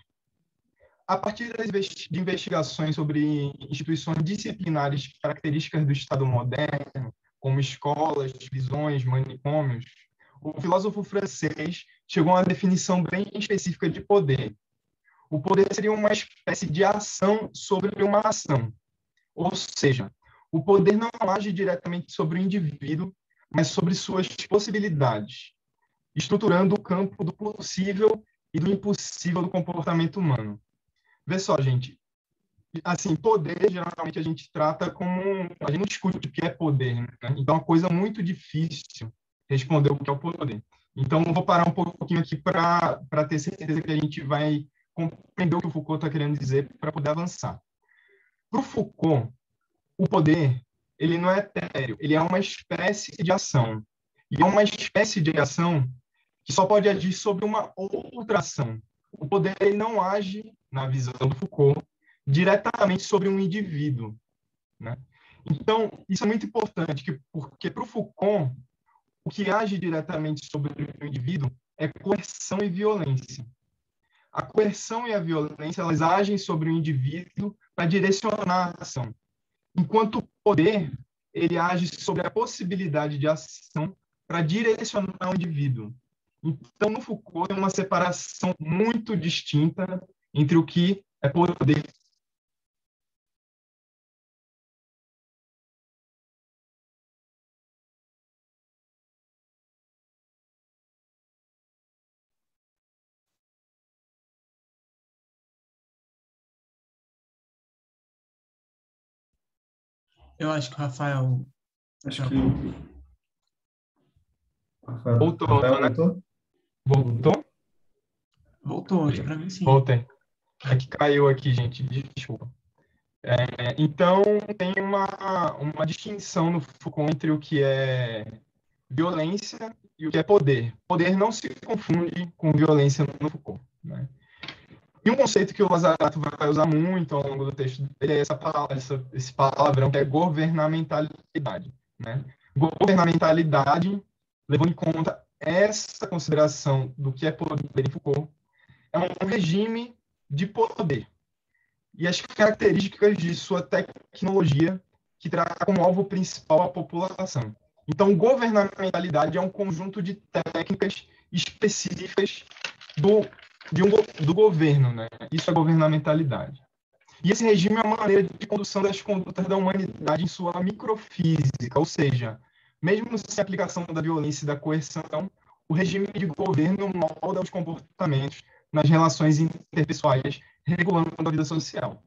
A partir das de investigações sobre instituições disciplinares características do Estado moderno, como escolas, prisões, manicômios, o filósofo francês chegou a uma definição bem específica de poder. O poder seria uma espécie de ação sobre uma ação. Ou seja, o poder não age diretamente sobre o indivíduo, mas sobre suas possibilidades, estruturando o campo do possível e do impossível do comportamento humano. Vê só, gente, assim, poder, geralmente, a gente trata como... A gente não discute o que é poder, né? Então, é uma coisa muito difícil responder o que é o poder. Então, eu vou parar um pouquinho aqui para ter certeza que a gente vai compreender o que o Foucault está querendo dizer para poder avançar. Para o Foucault, o poder, ele não é etéreo, ele é uma espécie de ação. E é uma espécie de ação que só pode agir sobre uma outra ação. O poder ele não age, na visão do Foucault, diretamente sobre um indivíduo, né? Então, isso é muito importante, que, porque para o Foucault, o que age diretamente sobre o indivíduo é coerção e violência. a coerção e a violência, elas agem sobre o indivíduo para direcionar a ação, enquanto o poder, ele age sobre a possibilidade de ação para direcionar o indivíduo. Então, no Foucault, tem uma separação muito distinta entre o que é poder. Eu acho que o Rafael... Acho que... Rafael, Voltou, Rafael voltou, né? voltou? Voltou? Voltou, acho que para mim sim. Voltei. É que caiu aqui, gente, desculpa. É, então, tem uma, uma distinção no Foucault entre o que é violência e o que é poder. Poder não se confunde com violência no Foucault, né? E um conceito que o Lázaro vai usar muito ao longo do texto dele é essa palavra, essa, esse palavrão que é governamentalidade, né? Governamentalidade, levando em conta essa consideração do que é poder em Foucault, é um regime de poder e as características de sua tecnologia que terá como alvo principal a população. Então, governamentalidade é um conjunto de técnicas específicas do, de um, do governo, né? Isso é governamentalidade. E esse regime é uma maneira de condução das condutas da humanidade em sua microfísica, ou seja, mesmo sem aplicação da violência e da coerção, o regime de governo molda os comportamentos nas relações interpessoais, regulando a vida social.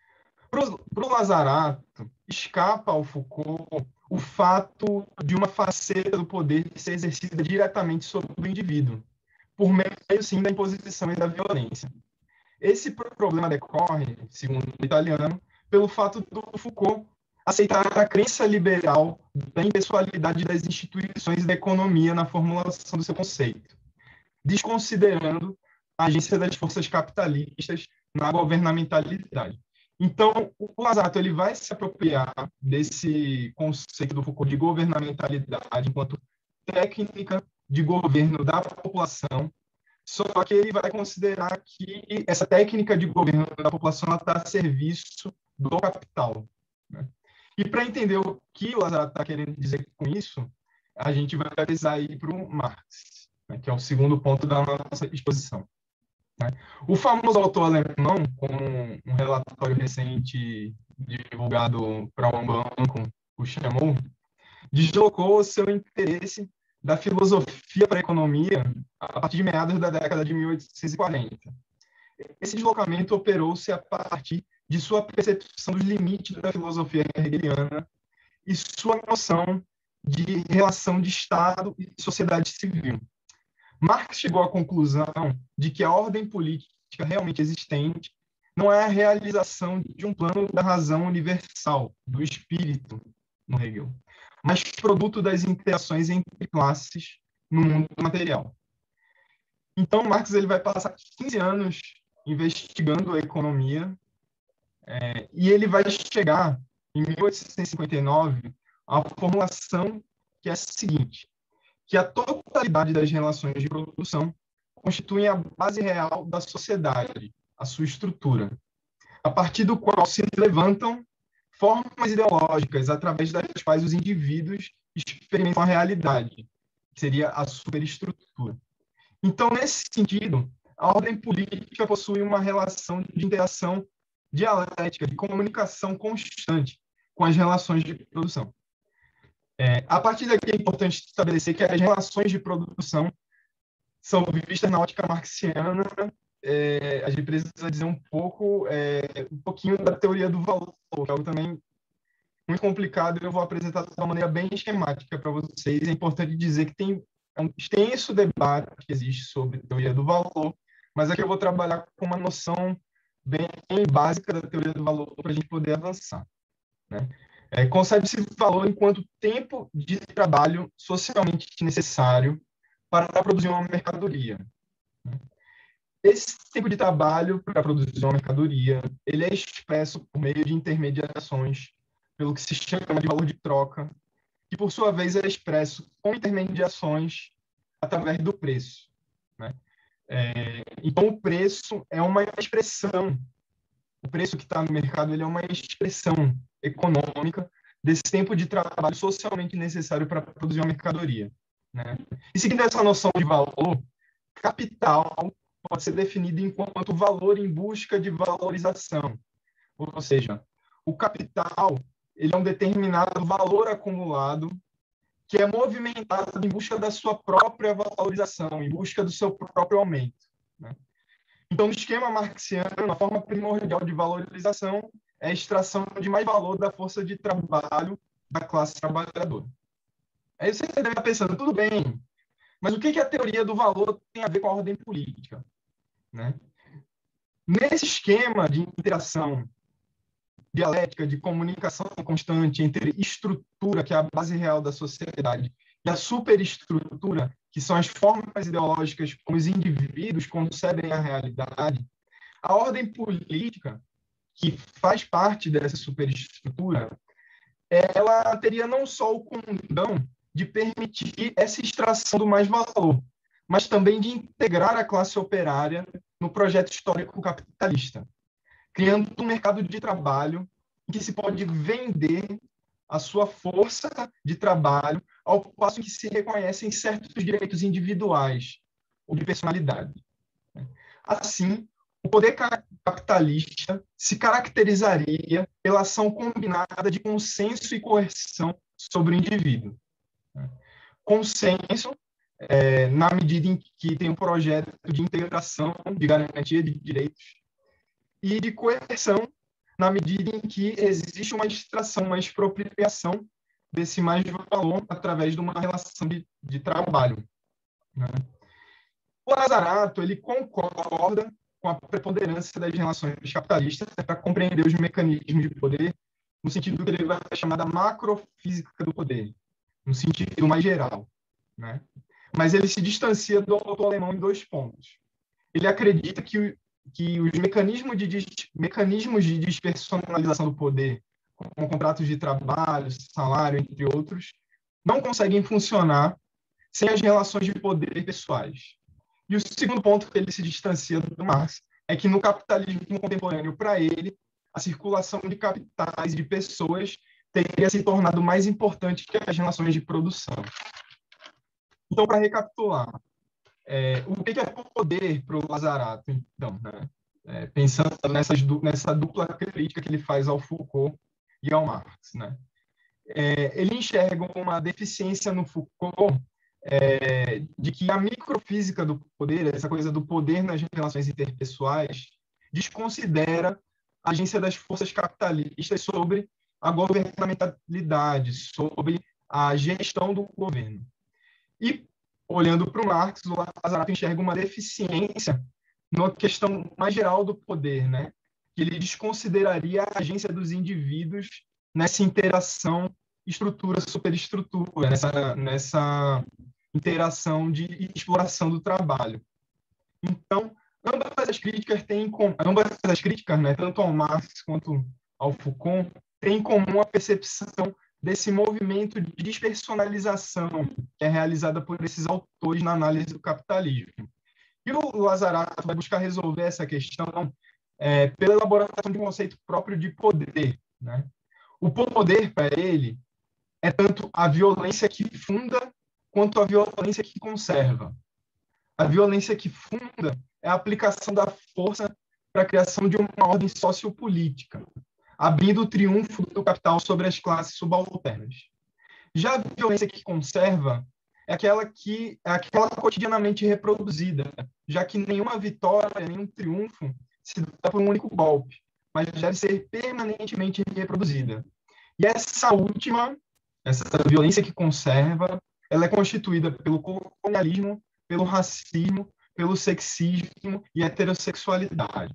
Para o Lazarato, escapa ao Foucault o fato de uma faceta do poder ser exercida diretamente sobre o indivíduo, por meio, sim, da imposição e da violência. Esse problema decorre, segundo o italiano, pelo fato do Foucault aceitar a crença liberal da impessoalidade das instituições e da economia na formulação do seu conceito, desconsiderando a agência das forças capitalistas na governamentalidade. Então, o Lazarato ele vai se apropriar desse conceito do Foucault de governamentalidade enquanto técnica de governo da população, só que ele vai considerar que essa técnica de governo da população está a serviço do capital, né? E para entender o que o Lazarato está querendo dizer com isso, a gente vai precisar ir para o Marx, né, que é o segundo ponto da nossa exposição, né? O famoso autor alemão, com um relatório recente divulgado para um banco, o chamou, deslocou o seu interesse da filosofia para a economia a partir de meados da década de mil oitocentos e quarenta. Esse deslocamento operou-se a partir de sua percepção dos limites da filosofia hegeliana e sua noção de relação de Estado e sociedade civil. Marx chegou à conclusão de que a ordem política realmente existente não é a realização de um plano da razão universal, do espírito, no Hegel, mas produto das interações entre classes no mundo material. Então, Marx ele vai passar quinze anos investigando a economia, é, e ele vai chegar, em mil oitocentos e cinquenta e nove, à formulação que é a seguinte: que a totalidade das relações de produção constituem a base real da sociedade, a sua estrutura, a partir do qual se levantam formas ideológicas através das quais os indivíduos experimentam a realidade, que seria a superestrutura. Então, nesse sentido, a ordem política possui uma relação de interação dialética, de comunicação constante com as relações de produção. É, a partir daqui é importante estabelecer que as relações de produção são vistas na ótica marxiana. É, a gente precisa dizer um pouco, é, um pouquinho da teoria do valor, que é algo também muito complicado, e eu vou apresentar de uma maneira bem esquemática para vocês. É importante dizer que tem um extenso debate que existe sobre teoria do valor, mas aqui eu vou trabalhar com uma noção bem básica da teoria do valor para a gente poder avançar, né? É, concebe-se valor enquanto tempo de trabalho socialmente necessário para produzir uma mercadoria. Esse tempo de trabalho para produzir uma mercadoria, ele é expresso por meio de intermediações, pelo que se chama de valor de troca, que por sua vez é expresso com intermediações através do preço, né? É, então, o preço é uma expressão, o preço que está no mercado ele é uma expressão econômica desse tempo de trabalho socialmente necessário para produzir uma mercadoria, né? E seguindo essa noção de valor, capital pode ser definido enquanto valor em busca de valorização. Ou seja, o capital ele é um determinado valor acumulado que é movimentado em busca da sua própria valorização, em busca do seu próprio aumento, né? Então, no esquema marxiano, a forma primordial de valorização é a extração de mais valor da força de trabalho da classe trabalhadora. Aí você deve estar pensando, tudo bem, mas o que a teoria do valor tem a ver com a ordem política, né? Nesse esquema de interação dialética, de comunicação constante entre estrutura, que é a base real da sociedade, e a superestrutura, que são as formas ideológicas como os indivíduos concebem a realidade, a ordem política, que faz parte dessa superestrutura, ela teria não só o condão de permitir essa extração do mais valor, mas também de integrar a classe operária no projeto histórico capitalista, criando um mercado de trabalho em que se pode vender a sua força de trabalho, ao passo que se reconhecem certos direitos individuais ou de personalidade. Assim, o poder capitalista se caracterizaria pela ação combinada de consenso e coerção sobre o indivíduo. Consenso, é, na medida em que tem um projeto de integração, de garantia de direitos, e de coerção, na medida em que existe uma extração, uma expropriação desse mais valor através de uma relação de, de trabalho, né? O Lazarato ele concorda com a preponderância das relações capitalistas para compreender os mecanismos de poder, no sentido que ele vai chamar da macrofísica do poder, no sentido mais geral, né? Mas ele se distancia do autor alemão em dois pontos. Ele acredita que que os mecanismos de, mecanismos de despersonalização do poder, como contratos de trabalho, salário, entre outros, não conseguem funcionar sem as relações de poder pessoais. E o segundo ponto que ele se distancia do Marx é que no capitalismo contemporâneo, para ele, a circulação de capitais e de pessoas teria se tornado mais importante que as relações de produção. Então, para recapitular, É, o que é poder para o Lazarato, então, né? É, pensando nessas, nessa dupla crítica que ele faz ao Foucault e ao Marx, né? É, ele enxerga uma deficiência no Foucault é, de que a microfísica do poder, essa coisa do poder nas relações interpessoais, desconsidera a agência das forças capitalistas sobre a governamentalidade, sobre a gestão do governo. E olhando para o Marx, o Lazarato enxerga uma deficiência na questão mais geral do poder, né? Que ele desconsideraria a agência dos indivíduos nessa interação estrutura-superestrutura, nessa, nessa interação de exploração do trabalho. Então, ambas as críticas têm ambas as críticas, né, tanto ao Marx quanto ao Foucault, têm em comum a percepção desse movimento de despersonalização que é realizada por esses autores na análise do capitalismo. E o Lazarato vai buscar resolver essa questão é, pela elaboração de um conceito próprio de poder, né? O poder, para ele, é tanto a violência que funda quanto a violência que conserva. A violência que funda é a aplicação da força para a criação de uma ordem sociopolítica, abrindo o triunfo do capital sobre as classes subalternas. Já a violência que conserva é aquela que é aquela cotidianamente reproduzida, já que nenhuma vitória, nenhum triunfo se dá por um único golpe, mas deve ser permanentemente reproduzida. E essa última, essa violência que conserva, ela é constituída pelo colonialismo, pelo racismo, pelo sexismo e heterossexualidade.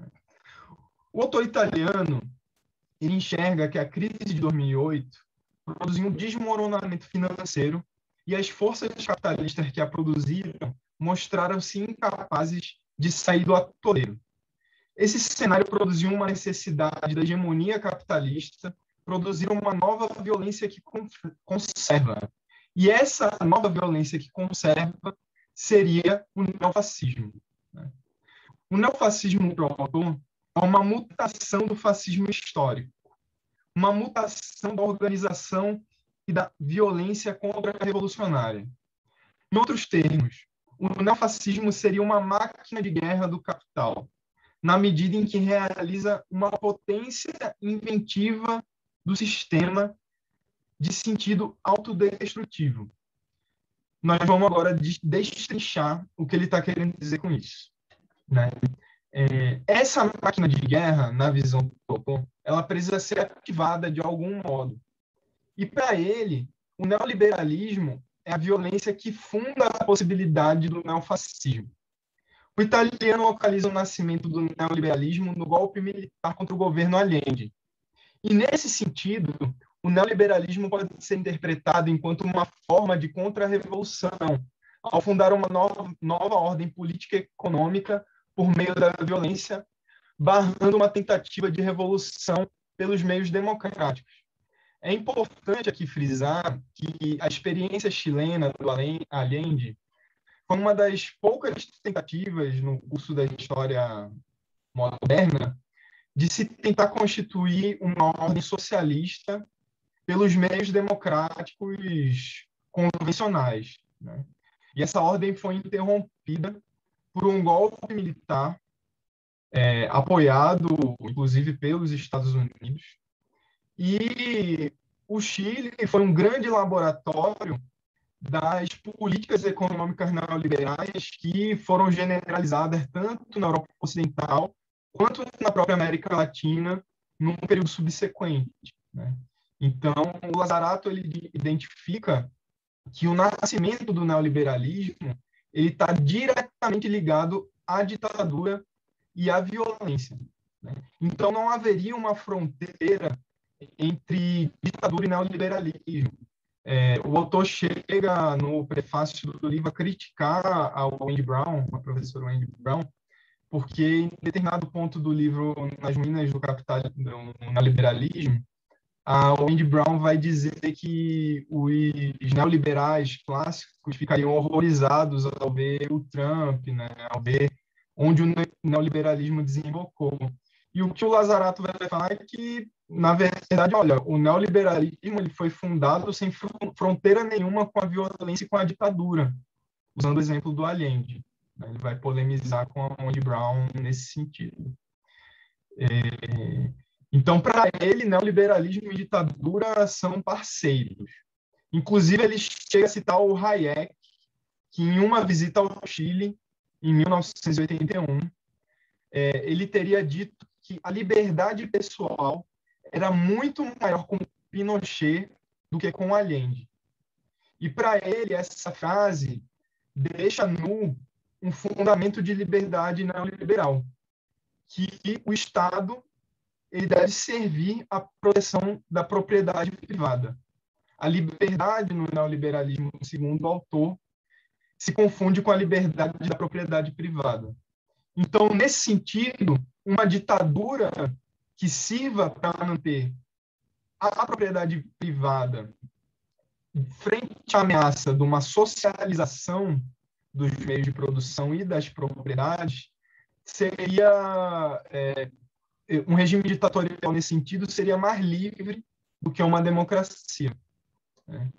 O autor italiano ele enxerga que a crise de dois mil e oito produziu um desmoronamento financeiro e as forças capitalistas que a produziram mostraram-se incapazes de sair do atoleiro. Esse cenário produziu uma necessidade da hegemonia capitalista, produziu uma nova violência que conserva. E essa nova violência que conserva seria o neofascismo. Né? O neofascismo, para o autor, é uma mutação do fascismo histórico, uma mutação da organização e da violência contra-revolucionária. Em outros termos, o neofascismo seria uma máquina de guerra do capital, na medida em que realiza uma potência inventiva do sistema de sentido autodestrutivo. Nós vamos agora destrinchar o que ele está querendo dizer com isso. Né? É, essa máquina de guerra, na visão do Popon, ela precisa ser ativada de algum modo. E, para ele, o neoliberalismo é a violência que funda a possibilidade do neofascismo. O italiano localiza o nascimento do neoliberalismo no golpe militar contra o governo Allende. E, nesse sentido, o neoliberalismo pode ser interpretado enquanto uma forma de contra-revolução, ao fundar uma nova, nova ordem política e econômica por meio da violência, barrando uma tentativa de revolução pelos meios democráticos. É importante aqui frisar que a experiência chilena do Allende foi uma das poucas tentativas no curso da história moderna de se tentar constituir uma ordem socialista pelos meios democráticos convencionais. Né? E essa ordem foi interrompida por um golpe militar é, apoiado, inclusive, pelos Estados Unidos. E o Chile foi um grande laboratório das políticas econômicas neoliberais que foram generalizadas tanto na Europa Ocidental quanto na própria América Latina num período subsequente. Né? Então, o Lazzarato ele identifica que o nascimento do neoliberalismo ele está diretamente ligado à ditadura e à violência. Né? Então, não haveria uma fronteira entre ditadura e neoliberalismo. É, o autor chega, no prefácio do livro, a criticar a Wendy Brown, a professora Wendy Brown, porque em determinado ponto do livro, Nas Minas do Capital, no neoliberalismo, a Wendy Brown vai dizer que os neoliberais clássicos ficariam horrorizados ao ver o Trump, né, ao ver onde o neoliberalismo desembocou. E o que o Lazzarato vai falar é que, na verdade, olha, o neoliberalismo ele foi fundado sem fronteira nenhuma com a violência e com a ditadura, usando o exemplo do Allende. Ele vai polemizar com a Wendy Brown nesse sentido. É... Então, para ele, neoliberalismo e ditadura são parceiros. Inclusive, ele chega a citar o Hayek, que em uma visita ao Chile, em mil novecentos e oitenta e um, é, ele teria dito que a liberdade pessoal era muito maior com Pinochet do que com Allende. E, para ele, essa frase deixa nu um fundamento de liberdade neoliberal, que o Estado ele deve servir à proteção da propriedade privada. A liberdade no neoliberalismo, segundo o autor, se confunde com a liberdade da propriedade privada. Então, nesse sentido, uma ditadura que sirva para manter a propriedade privada frente à ameaça de uma socialização dos meios de produção e das propriedades seria... É, um regime ditatorial, nesse sentido, seria mais livre do que uma democracia. Né?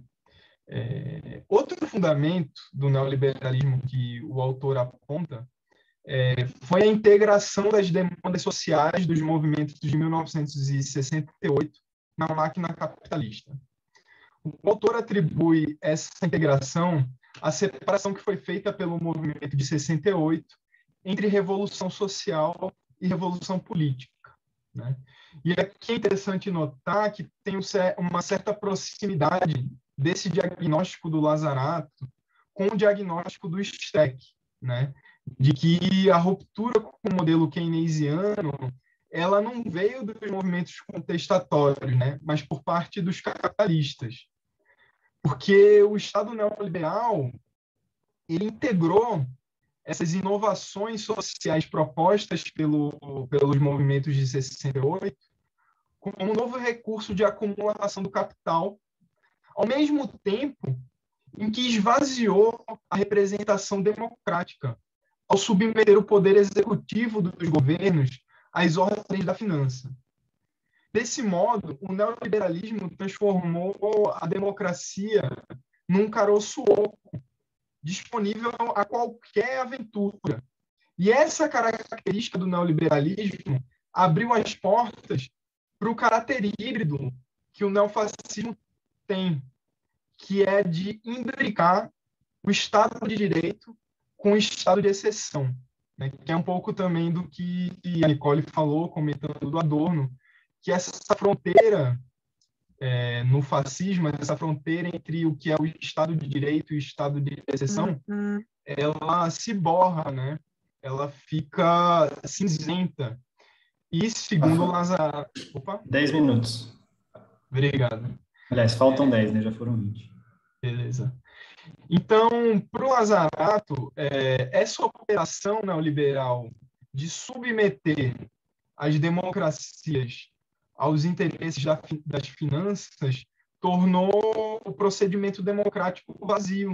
É, outro fundamento do neoliberalismo que o autor aponta é, foi a integração das demandas sociais dos movimentos de mil novecentos e sessenta e oito na máquina capitalista. O autor atribui essa integração à separação que foi feita pelo movimento de sessenta e oito entre revolução social e revolução política. Né? E aqui é interessante notar que tem uma certa proximidade desse diagnóstico do Lazzarato com o diagnóstico do Streck, né? De que a ruptura com o modelo keynesiano ela não veio dos movimentos contestatórios, né? Mas por parte dos capitalistas. Porque o Estado neoliberal ele integrou essas inovações sociais propostas pelo, pelos movimentos de sessenta e oito como um novo recurso de acumulação do capital, ao mesmo tempo em que esvaziou a representação democrática ao submeter o poder executivo dos governos às ordens da finança. Desse modo, o neoliberalismo transformou a democracia num caroço oco, disponível a qualquer aventura. E essa característica do neoliberalismo abriu as portas para o caráter híbrido que o neofascismo tem, que é de imbricar o Estado de Direito com o Estado de exceção, né? Que é um pouco também do que a Nicole falou, comentando do Adorno, que essa fronteira é, no fascismo, essa fronteira entre o que é o Estado de Direito e o Estado de exceção, uhum. ela se borra, né? Ela fica cinzenta. E segundo o Lazarato... Opa! dez minutos. Obrigado. Aliás, faltam dez, né? Já foram vinte. Beleza. Então, para o Lazarato, é, essa operação neoliberal de submeter as democracias aos interesses da, das finanças tornou o procedimento democrático vazio.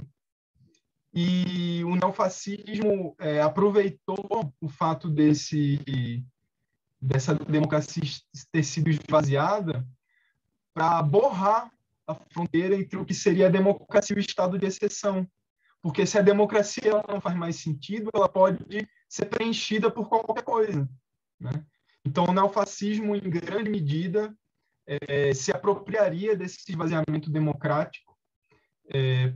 E o neofascismo é, aproveitou o fato desse, dessa democracia ter sido esvaziada para borrar a fronteira entre o que seria a democracia e o estado de exceção. Porque se a democracia ela não faz mais sentido, ela pode ser preenchida por qualquer coisa, né? Então, o neofascismo, em grande medida, é, se apropriaria desse esvaziamento democrático é,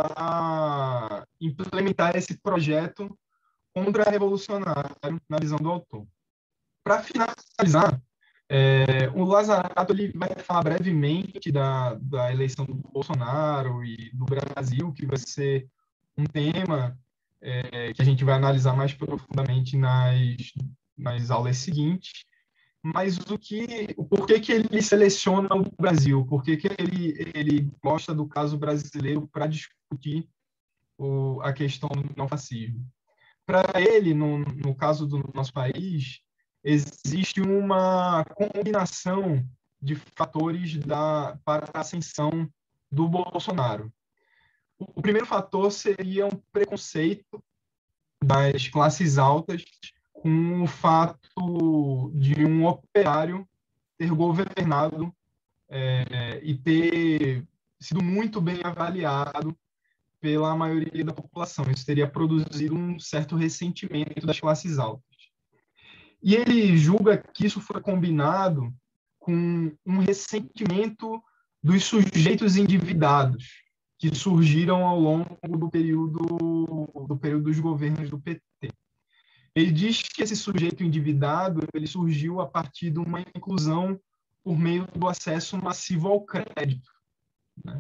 para implementar esse projeto contra-revolucionário na visão do autor. Para finalizar, é, o Lazarato ele vai falar brevemente da, da eleição do Bolsonaro e do Brasil, que vai ser um tema é, que a gente vai analisar mais profundamente nas, nas aulas seguintes. Mas o que, por que que ele seleciona o Brasil? Por que que ele, ele gosta do caso brasileiro para discutir o, a questão do neofascismo? Para ele, no, no caso do nosso país, existe uma combinação de fatores da, para a ascensão do Bolsonaro. O primeiro fator seria um preconceito das classes altas com o fato de um operário ter governado é, e ter sido muito bem avaliado pela maioria da população. Isso teria produzido um certo ressentimento das classes altas. E ele julga que isso foi combinado com um ressentimento dos sujeitos endividados que surgiram ao longo do período, do período dos governos do P T. Ele diz que esse sujeito endividado ele surgiu a partir de uma inclusão por meio do acesso massivo ao crédito, né?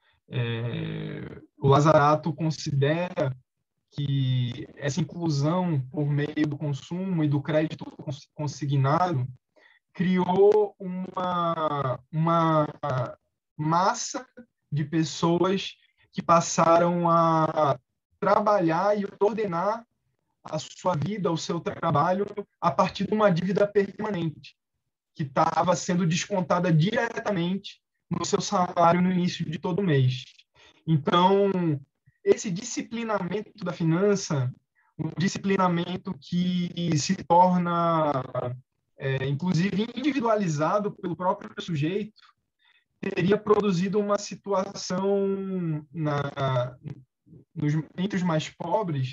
É, o Lazarato considera que essa inclusão por meio do consumo e do crédito consignado criou uma, uma massa de pessoas que passaram a trabalhar e ordenar a sua vida, o seu trabalho, a partir de uma dívida permanente, que estava sendo descontada diretamente no seu salário no início de todo mês. Então, esse disciplinamento da finança, um disciplinamento que se torna, é, inclusive, individualizado pelo próprio sujeito, teria produzido uma situação na, nos, entre os mais pobres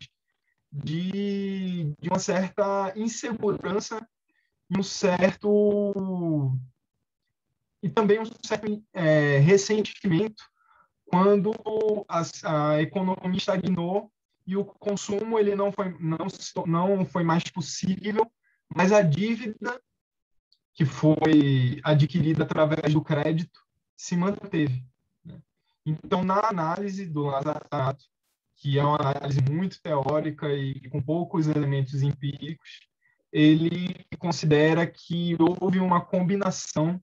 de, de uma certa insegurança e um certo e também um certo é, ressentimento quando a, a economia estagnou e o consumo ele não foi não, não foi mais possível, mas a dívida que foi adquirida através do crédito se manteve, né? Então, na análise do Lazarato, que é uma análise muito teórica e com poucos elementos empíricos, ele considera que houve uma combinação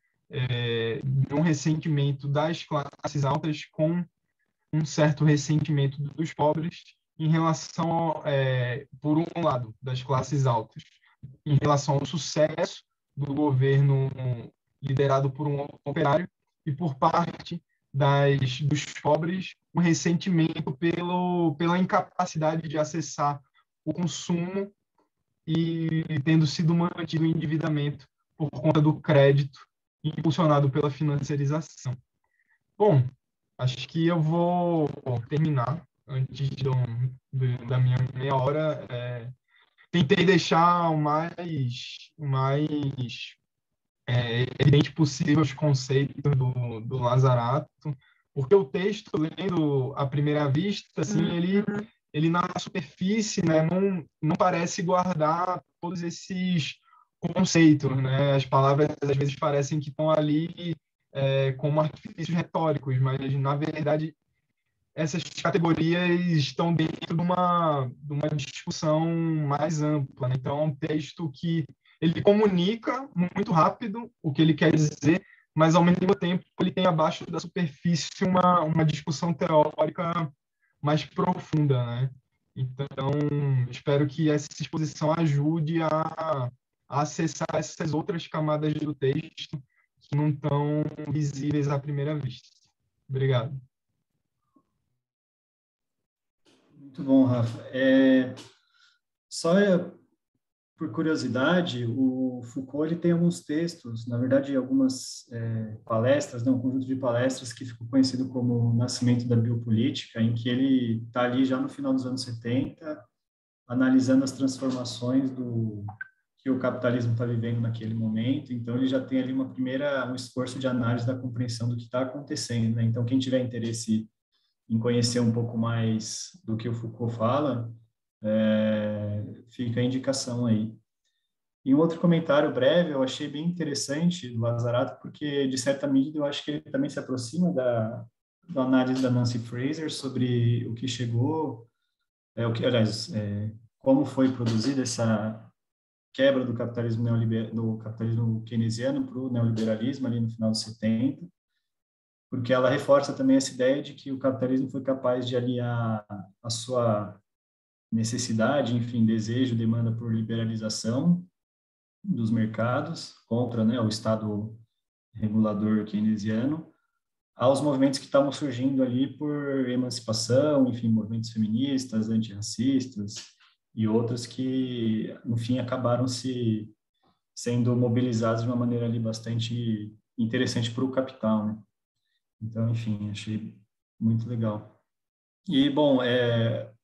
é, de um ressentimento das classes altas com um certo ressentimento dos pobres em relação, é, por um lado, das classes altas, em relação ao sucesso do governo liderado por um operário e por parte das, dos pobres um ressentimento pelo, pela incapacidade de acessar o consumo e tendo sido mantido o endividamento por conta do crédito impulsionado pela financiarização. Bom, acho que eu vou terminar antes do, do, da minha meia hora. É, tentei deixar o mais, o mais é, evidente possível os conceitos do, do Lazarato, porque o texto, lendo à primeira vista, assim, ele, ele na superfície, né, não, não parece guardar todos esses conceitos, né? As palavras às vezes parecem que estão ali é, como artifícios retóricos, mas na verdade essas categorias estão dentro de uma, de uma discussão mais ampla, né? Então é um texto que ele comunica muito rápido o que ele quer dizer, mas ao mesmo tempo ele tem abaixo da superfície uma, uma discussão teórica mais profunda, né? Então, espero que essa exposição ajude a, a acessar essas outras camadas do texto que não estão visíveis à primeira vista. Obrigado. Muito bom, Rafa. É, só é, por curiosidade, o Foucault ele tem alguns textos, na verdade, algumas é, palestras, né, um conjunto de palestras que ficou conhecido como o Nascimento da Biopolítica, em que ele está ali já no final dos anos setenta, analisando as transformações do que o capitalismo está vivendo naquele momento. Então, ele já tem ali uma primeira, um esforço de análise da compreensão do que está acontecendo, né? Então, quem tiver interesse em conhecer um pouco mais do que o Foucault fala, é, fica a indicação aí. E um outro comentário breve, eu achei bem interessante do Lazarato, porque, de certa medida, eu acho que ele também se aproxima da, da análise da Nancy Fraser sobre o que chegou, é, o que, aliás, é, como foi produzida essa quebra do capitalismo neoliberal, do capitalismo keynesiano para o neoliberalismo ali no final dos setenta, porque ela reforça também essa ideia de que o capitalismo foi capaz de aliar a sua necessidade, enfim, desejo, demanda por liberalização dos mercados contra, né, o Estado regulador keynesiano, aos movimentos que estavam surgindo ali por emancipação, enfim, movimentos feministas, antirracistas e outros que, no fim, acabaram se sendo mobilizados de uma maneira ali bastante interessante para o capital, né? Então, enfim, achei muito legal. E, bom, é,